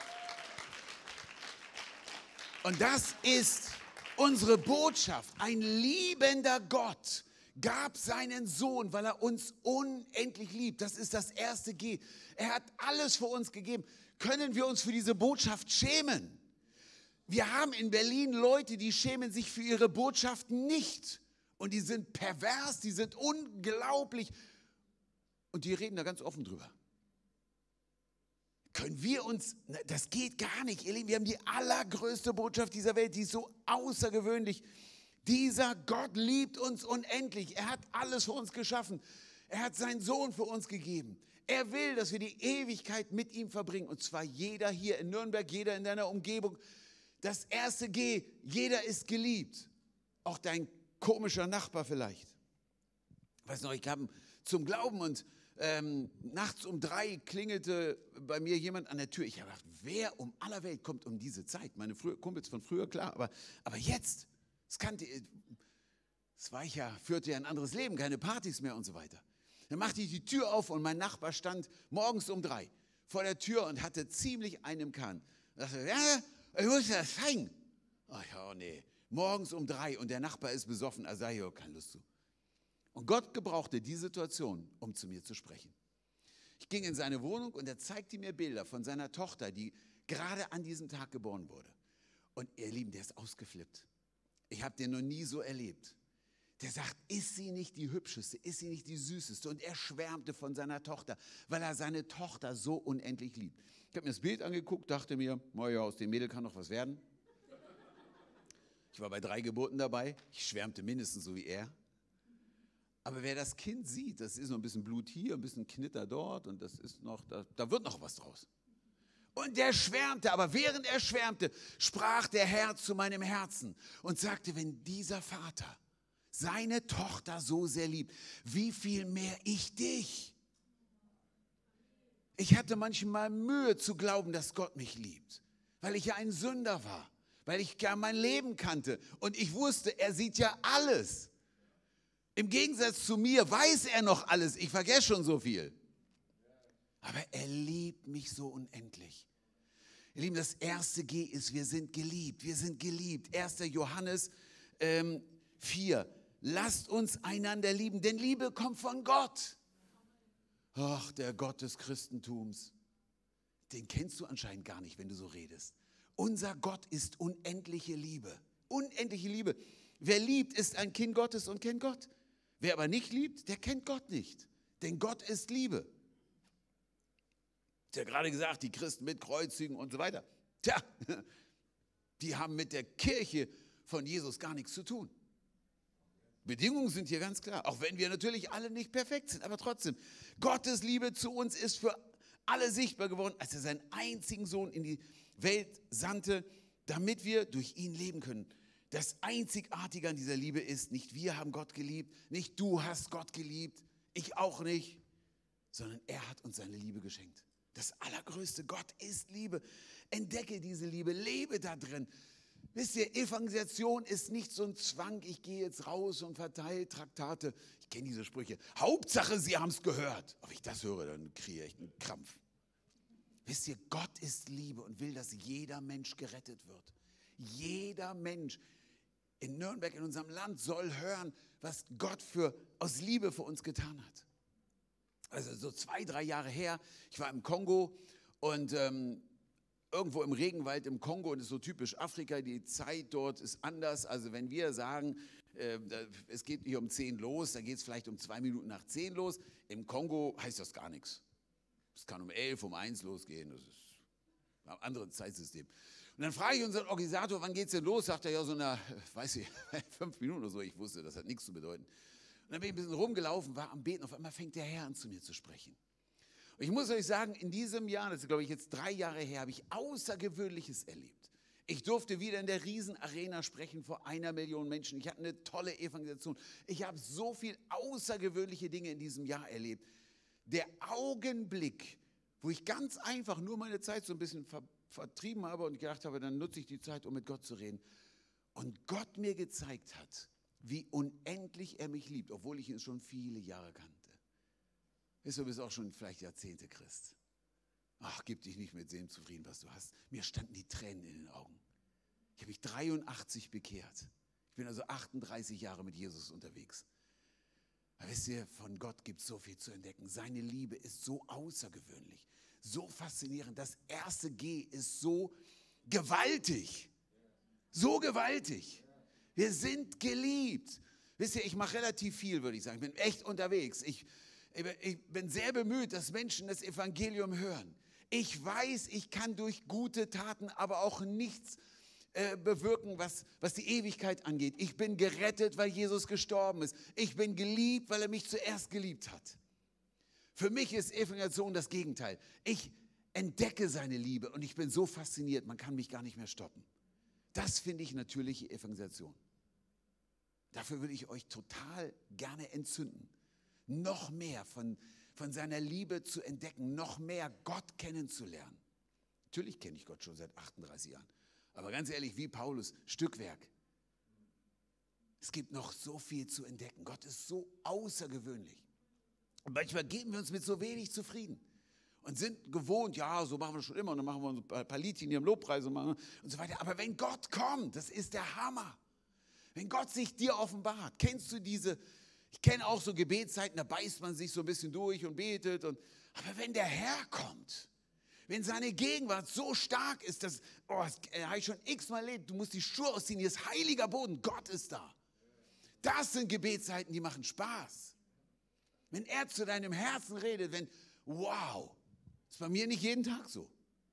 Und das ist unsere Botschaft. Ein liebender Gott gab seinen Sohn, weil er uns unendlich liebt. Das ist das erste G. Er hat alles für uns gegeben. Können wir uns für diese Botschaft schämen? Wir haben in Berlin Leute, die schämen sich für ihre Botschaft nicht. Und die sind pervers, die sind unglaublich. Und die reden da ganz offen drüber. Können wir uns, das geht gar nicht, ihr Lieben, wir haben die allergrößte Botschaft dieser Welt, die ist so außergewöhnlich. Dieser Gott liebt uns unendlich, er hat alles für uns geschaffen, er hat seinen Sohn für uns gegeben. Er will, dass wir die Ewigkeit mit ihm verbringen, und zwar jeder hier in Nürnberg, jeder in deiner Umgebung. Das erste G, jeder ist geliebt, auch dein komischer Nachbar vielleicht. Ich weiß noch, ich kam zum Glauben und nachts um 3 klingelte bei mir jemand an der Tür. Ich habe gedacht, wer um aller Welt kommt um diese Zeit? Meine Kumpels von früher, klar, aber jetzt, führte ja ein anderes Leben, keine Partys mehr und so weiter. Dann machte ich die Tür auf und mein Nachbar stand morgens um 3 vor der Tür und hatte ziemlich einen im Kahn. Ich dachte, ja, ich muss das zeigen. Ach ja, nee, morgens um 3 und der Nachbar ist besoffen, also da habe ich keine Lust zu. Und Gott gebrauchte die Situation, um zu mir zu sprechen. Ich ging in seine Wohnung und er zeigte mir Bilder von seiner Tochter, die gerade an diesem Tag geboren wurde. Und ihr Lieben, der ist ausgeflippt. Ich habe den noch nie so erlebt. Der sagt, ist sie nicht die hübscheste, ist sie nicht die süßeste? Und er schwärmte von seiner Tochter, weil er seine Tochter so unendlich liebt. Ich habe mir das Bild angeguckt, dachte mir, naja, aus dem Mädel kann noch was werden. Ich war bei 3 Geburten dabei, ich schwärmte mindestens so wie er. Aber wer das Kind sieht, das ist noch ein bisschen Blut hier, ein bisschen Knitter dort und das ist noch, da wird noch was draus. Und der schwärmte, aber während er schwärmte, sprach der Herr zu meinem Herzen und sagte, wenn dieser Vater seine Tochter so sehr liebt, wie viel mehr ich dich? Ich hatte manchmal Mühe zu glauben, dass Gott mich liebt, weil ich ja ein Sünder war, weil ich ja mein Leben kannte und ich wusste, er sieht ja alles. Im Gegensatz zu mir weiß er noch alles, ich vergesse schon so viel. Aber er liebt mich so unendlich. Ihr Lieben, das erste G ist, wir sind geliebt, wir sind geliebt. 1. Johannes 4, lasst uns einander lieben, denn Liebe kommt von Gott. Ach, der Gott des Christentums, den kennst du anscheinend gar nicht, wenn du so redest. Unser Gott ist unendliche Liebe, unendliche Liebe. Wer liebt, ist ein Kind Gottes und kennt Gott. Wer aber nicht liebt, der kennt Gott nicht, denn Gott ist Liebe. Ich habe ja gerade gesagt, die Christen mit Kreuzigen und so weiter. Tja, die haben mit der Kirche von Jesus gar nichts zu tun. Bedingungen sind hier ganz klar, auch wenn wir natürlich alle nicht perfekt sind, aber trotzdem, Gottes Liebe zu uns ist für alle sichtbar geworden, als er seinen einzigen Sohn in die Welt sandte, damit wir durch ihn leben können. Das Einzigartige an dieser Liebe ist, nicht wir haben Gott geliebt, nicht du hast Gott geliebt, ich auch nicht, sondern er hat uns seine Liebe geschenkt. Das Allergrößte, Gott ist Liebe. Entdecke diese Liebe, lebe da drin. Wisst ihr, Evangelisation ist nicht so ein Zwang, ich gehe jetzt raus und verteile Traktate. Ich kenne diese Sprüche. Hauptsache, sie haben es gehört. Ob ich das höre, dann kriege ich einen Krampf. Wisst ihr, Gott ist Liebe und will, dass jeder Mensch gerettet wird. Jeder Mensch in Nürnberg, in unserem Land, soll hören, was Gott aus Liebe für uns getan hat. Also so 2, 3 Jahre her, ich war im Kongo und irgendwo im Regenwald im Kongo, und das ist so typisch Afrika, die Zeit dort ist anders. Also wenn wir sagen, es geht hier um 10 los, dann geht es vielleicht um 2 Minuten nach 10 los. Im Kongo heißt das gar nichts. Es kann um 11, um 1 losgehen, das ist ein anderes Zeitsystem. Und dann frage ich unseren Organisator, wann geht es denn los? Sagt er, ja so nach, weiß ich, 5 Minuten oder so. Ich wusste, das hat nichts zu bedeuten. Und dann bin ich ein bisschen rumgelaufen, war am Beten, auf einmal fängt der Herr an zu mir zu sprechen. Und ich muss euch sagen, in diesem Jahr, das ist glaube ich jetzt 3 Jahre her, habe ich Außergewöhnliches erlebt. Ich durfte wieder in der Riesenarena sprechen vor 1 Million Menschen. Ich hatte eine tolle Evangelisation. Ich habe so viel außergewöhnliche Dinge in diesem Jahr erlebt. Der Augenblick, wo ich ganz einfach nur meine Zeit so ein bisschen vertrieben habe und gedacht habe, dann nutze ich die Zeit, um mit Gott zu reden. Und Gott mir gezeigt hat, wie unendlich er mich liebt, obwohl ich ihn schon viele Jahre kannte. Du bist auch schon vielleicht Jahrzehnte Christ. Ach, gib dich nicht mit dem zufrieden, was du hast. Mir standen die Tränen in den Augen. Ich habe mich 83 bekehrt. Ich bin also 38 Jahre mit Jesus unterwegs. Aber wisst ihr, von Gott gibt es so viel zu entdecken. Seine Liebe ist so außergewöhnlich, so faszinierend. Das erste G ist so gewaltig. So gewaltig. Wir sind geliebt. Wisst ihr, ich mache relativ viel, würde ich sagen. Ich bin echt unterwegs. Ich bin sehr bemüht, dass Menschen das Evangelium hören. Ich weiß, ich kann durch gute Taten aber auch nichts bewirken, was die Ewigkeit angeht. Ich bin gerettet, weil Jesus gestorben ist. Ich bin geliebt, weil er mich zuerst geliebt hat. Für mich ist Evangelisation das Gegenteil. Ich entdecke seine Liebe und ich bin so fasziniert, man kann mich gar nicht mehr stoppen. Das finde ich natürliche Evangelisation. Dafür würde ich euch total gerne entzünden. Noch mehr von seiner Liebe zu entdecken, noch mehr Gott kennenzulernen. Natürlich kenne ich Gott schon seit 38 Jahren. Aber ganz ehrlich, wie Paulus, Stückwerk. Es gibt noch so viel zu entdecken. Gott ist so außergewöhnlich. Und manchmal geben wir uns mit so wenig zufrieden und sind gewohnt, ja, so machen wir das schon immer. Und dann machen wir ein paar Liedchen, die am Lobpreis und so weiter. Aber wenn Gott kommt, das ist der Hammer. Wenn Gott sich dir offenbart, kennst du diese, ich kenne auch so Gebetszeiten, da beißt man sich so ein bisschen durch und betet. Aber wenn der Herr kommt, wenn seine Gegenwart so stark ist, das habe ich schon x-mal erlebt, du musst die Schuhe ausziehen, hier ist heiliger Boden, Gott ist da. Das sind Gebetszeiten, die machen Spaß. Wenn er zu deinem Herzen redet, wow, ist bei mir nicht jeden Tag so.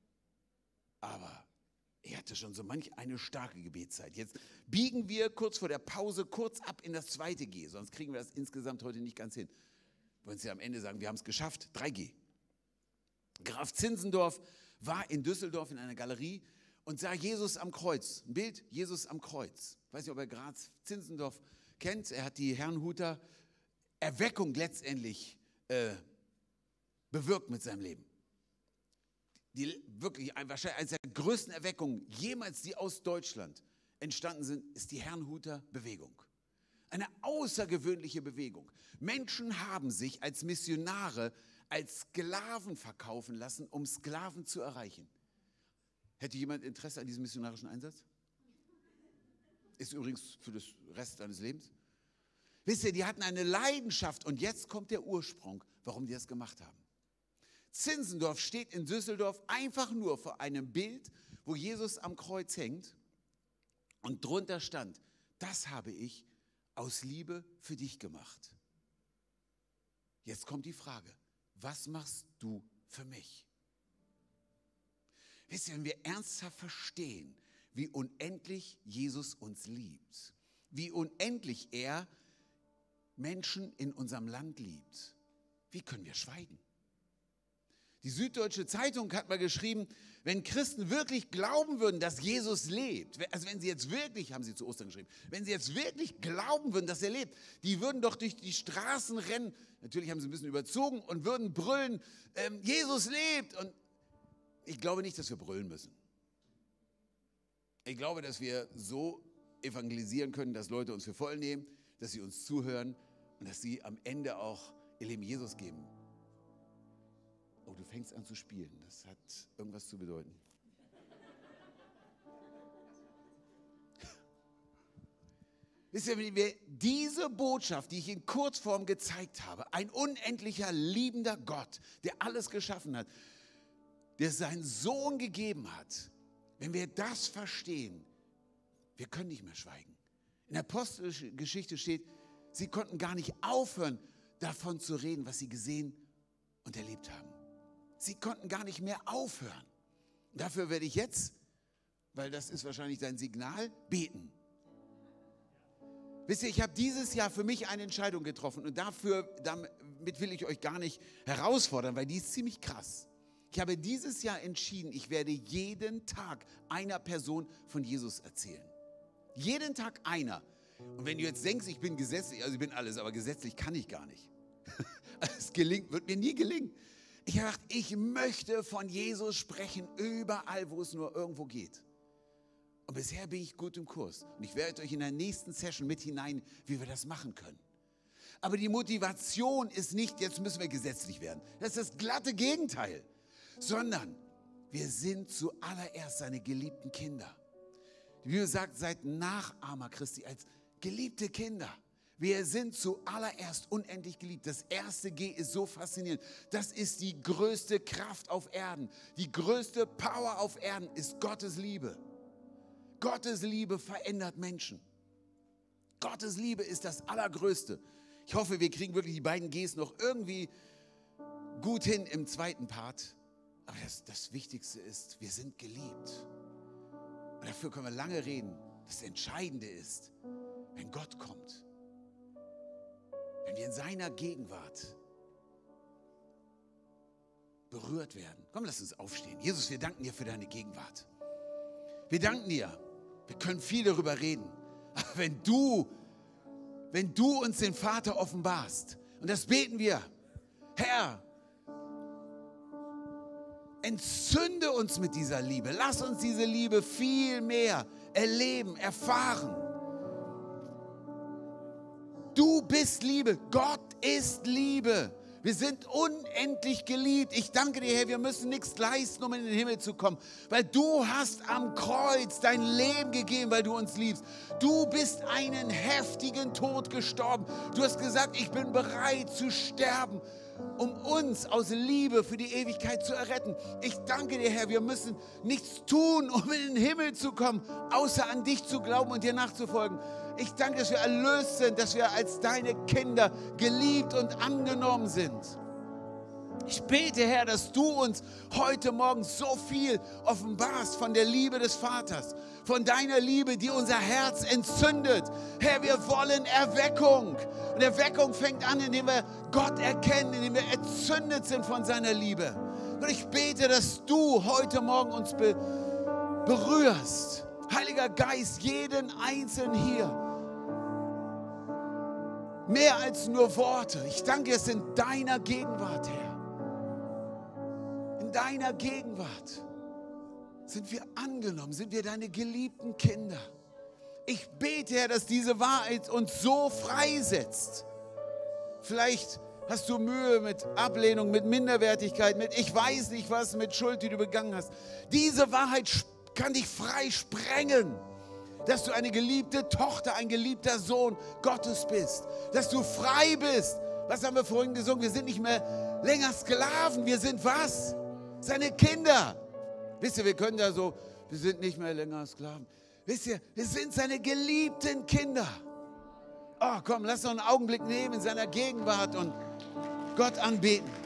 Aber er hatte schon so manch eine starke Gebetszeit. Jetzt biegen wir kurz vor der Pause kurz ab in das 2. G, sonst kriegen wir das insgesamt heute nicht ganz hin. Wir wollen es ja am Ende sagen, wir haben es geschafft, 3 G. Graf Zinzendorf war in Düsseldorf in einer Galerie und sah Jesus am Kreuz. Ein Bild, Jesus am Kreuz. Ich weiß nicht, ob er Graz Zinzendorf kennt. Er hat die Herrnhuter Erweckung letztendlich bewirkt mit seinem Leben. Die wirklich wahrscheinlich eines der größten Erweckungen jemals, die aus Deutschland entstanden sind, ist die Herrnhuter Bewegung. Eine außergewöhnliche Bewegung. Menschen haben sich als Missionare, als Sklaven verkaufen lassen, um Sklaven zu erreichen. Hätte jemand Interesse an diesem missionarischen Einsatz? Ist übrigens für den Rest deines Lebens. Wisst ihr, die hatten eine Leidenschaft und jetzt kommt der Ursprung, warum die das gemacht haben. Zinzendorf steht in Düsseldorf einfach nur vor einem Bild, wo Jesus am Kreuz hängt und drunter stand, das habe ich aus Liebe für dich gemacht. Jetzt kommt die Frage, was machst du für mich? Wisst ihr, wenn wir ernsthaft verstehen, wie unendlich Jesus uns liebt, wie unendlich er Menschen in unserem Land liebt, wie können wir schweigen? Die Süddeutsche Zeitung hat mal geschrieben, wenn Christen wirklich glauben würden, dass Jesus lebt, also wenn sie jetzt wirklich, haben sie zu Ostern geschrieben, wenn sie jetzt wirklich glauben würden, dass er lebt, die würden doch durch die Straßen rennen, natürlich haben sie ein bisschen überzogen und würden brüllen, Jesus lebt. Und ich glaube nicht, dass wir brüllen müssen. Ich glaube, dass wir so evangelisieren können, dass Leute uns für voll nehmen, dass sie uns zuhören und dass sie am Ende auch ihr Leben Jesus geben. Oh, du fängst an zu spielen. Das hat irgendwas zu bedeuten. Wisst ihr, wenn wir diese Botschaft, die ich in Kurzform gezeigt habe, ein unendlicher, liebender Gott, der alles geschaffen hat, der seinen Sohn gegeben hat, wenn wir das verstehen, wir können nicht mehr schweigen. In der Apostelgeschichte steht, sie konnten gar nicht aufhören, davon zu reden, was sie gesehen und erlebt haben. Sie konnten gar nicht mehr aufhören. Dafür werde ich jetzt, weil das ist wahrscheinlich dein Signal, beten. Wisst ihr, ich habe dieses Jahr für mich eine Entscheidung getroffen und damit will ich euch gar nicht herausfordern, weil die ist ziemlich krass. Ich habe dieses Jahr entschieden, ich werde jeden Tag einer Person von Jesus erzählen. Jeden Tag einer. Und wenn du jetzt denkst, ich bin gesetzlich, also ich bin alles, aber gesetzlich kann ich gar nicht. Es wird mir nie gelingen. Ich habe gedacht, ich möchte von Jesus sprechen, überall, wo es nur irgendwo geht. Und bisher bin ich gut im Kurs. Und ich werde euch in der nächsten Session mit hinein, wie wir das machen können. Aber die Motivation ist nicht, jetzt müssen wir gesetzlich werden. Das ist das glatte Gegenteil. Sondern wir sind zuallererst seine geliebten Kinder. Die Bibel sagt, seid Nachahmer Christi als geliebte Kinder. Wir sind zuallererst unendlich geliebt. Das erste G ist so faszinierend. Das ist die größte Kraft auf Erden. Die größte Power auf Erden ist Gottes Liebe. Gottes Liebe verändert Menschen. Gottes Liebe ist das Allergrößte. Ich hoffe, wir kriegen wirklich die beiden Gs noch irgendwie gut hin im zweiten Part. Aber das Wichtigste ist, wir sind geliebt. Und dafür können wir lange reden. Das Entscheidende ist, wenn Gott kommt, wenn wir in seiner Gegenwart berührt werden. Komm, lass uns aufstehen. Jesus, wir danken dir für deine Gegenwart. Wir danken dir. Wir können viel darüber reden. Aber wenn du uns den Vater offenbarst, und das beten wir, Herr, entzünde uns mit dieser Liebe. Lass uns diese Liebe viel mehr erleben, erfahren. Du bist Liebe. Gott ist Liebe. Wir sind unendlich geliebt. Ich danke dir, Herr, wir müssen nichts leisten, um in den Himmel zu kommen, weil du hast am Kreuz dein Leben gegeben, weil du uns liebst. Du bist einen heftigen Tod gestorben. Du hast gesagt, ich bin bereit zu sterben, um uns aus Liebe für die Ewigkeit zu erretten. Ich danke dir, Herr, wir müssen nichts tun, um in den Himmel zu kommen, außer an dich zu glauben und dir nachzufolgen. Ich danke, dass wir erlöst sind, dass wir als deine Kinder geliebt und angenommen sind. Ich bete, Herr, dass du uns heute Morgen so viel offenbarst von der Liebe des Vaters, von deiner Liebe, die unser Herz entzündet. Herr, wir wollen Erweckung. Und Erweckung fängt an, indem wir Gott erkennen, indem wir entzündet sind von seiner Liebe. Und ich bete, dass du heute Morgen uns berührst. Heiliger Geist, jeden Einzelnen hier. Mehr als nur Worte. Ich danke dir, es in deiner Gegenwart, Herr. In deiner Gegenwart sind wir angenommen, sind wir deine geliebten Kinder. Ich bete, Herr, dass diese Wahrheit uns so freisetzt. Vielleicht hast du Mühe mit Ablehnung, mit Minderwertigkeit, mit ich weiß nicht was, mit Schuld, die du begangen hast. Diese Wahrheit kann dich frei sprengen, dass du eine geliebte Tochter, ein geliebter Sohn Gottes bist, dass du frei bist. Was haben wir vorhin gesungen? Wir sind nicht mehr länger Sklaven, wir sind was? Seine Kinder. Wisst ihr, wir können da so, wir sind nicht mehr länger Sklaven. Wisst ihr, wir sind seine geliebten Kinder. Oh, komm, lass uns einen Augenblick nehmen in seiner Gegenwart und Gott anbeten.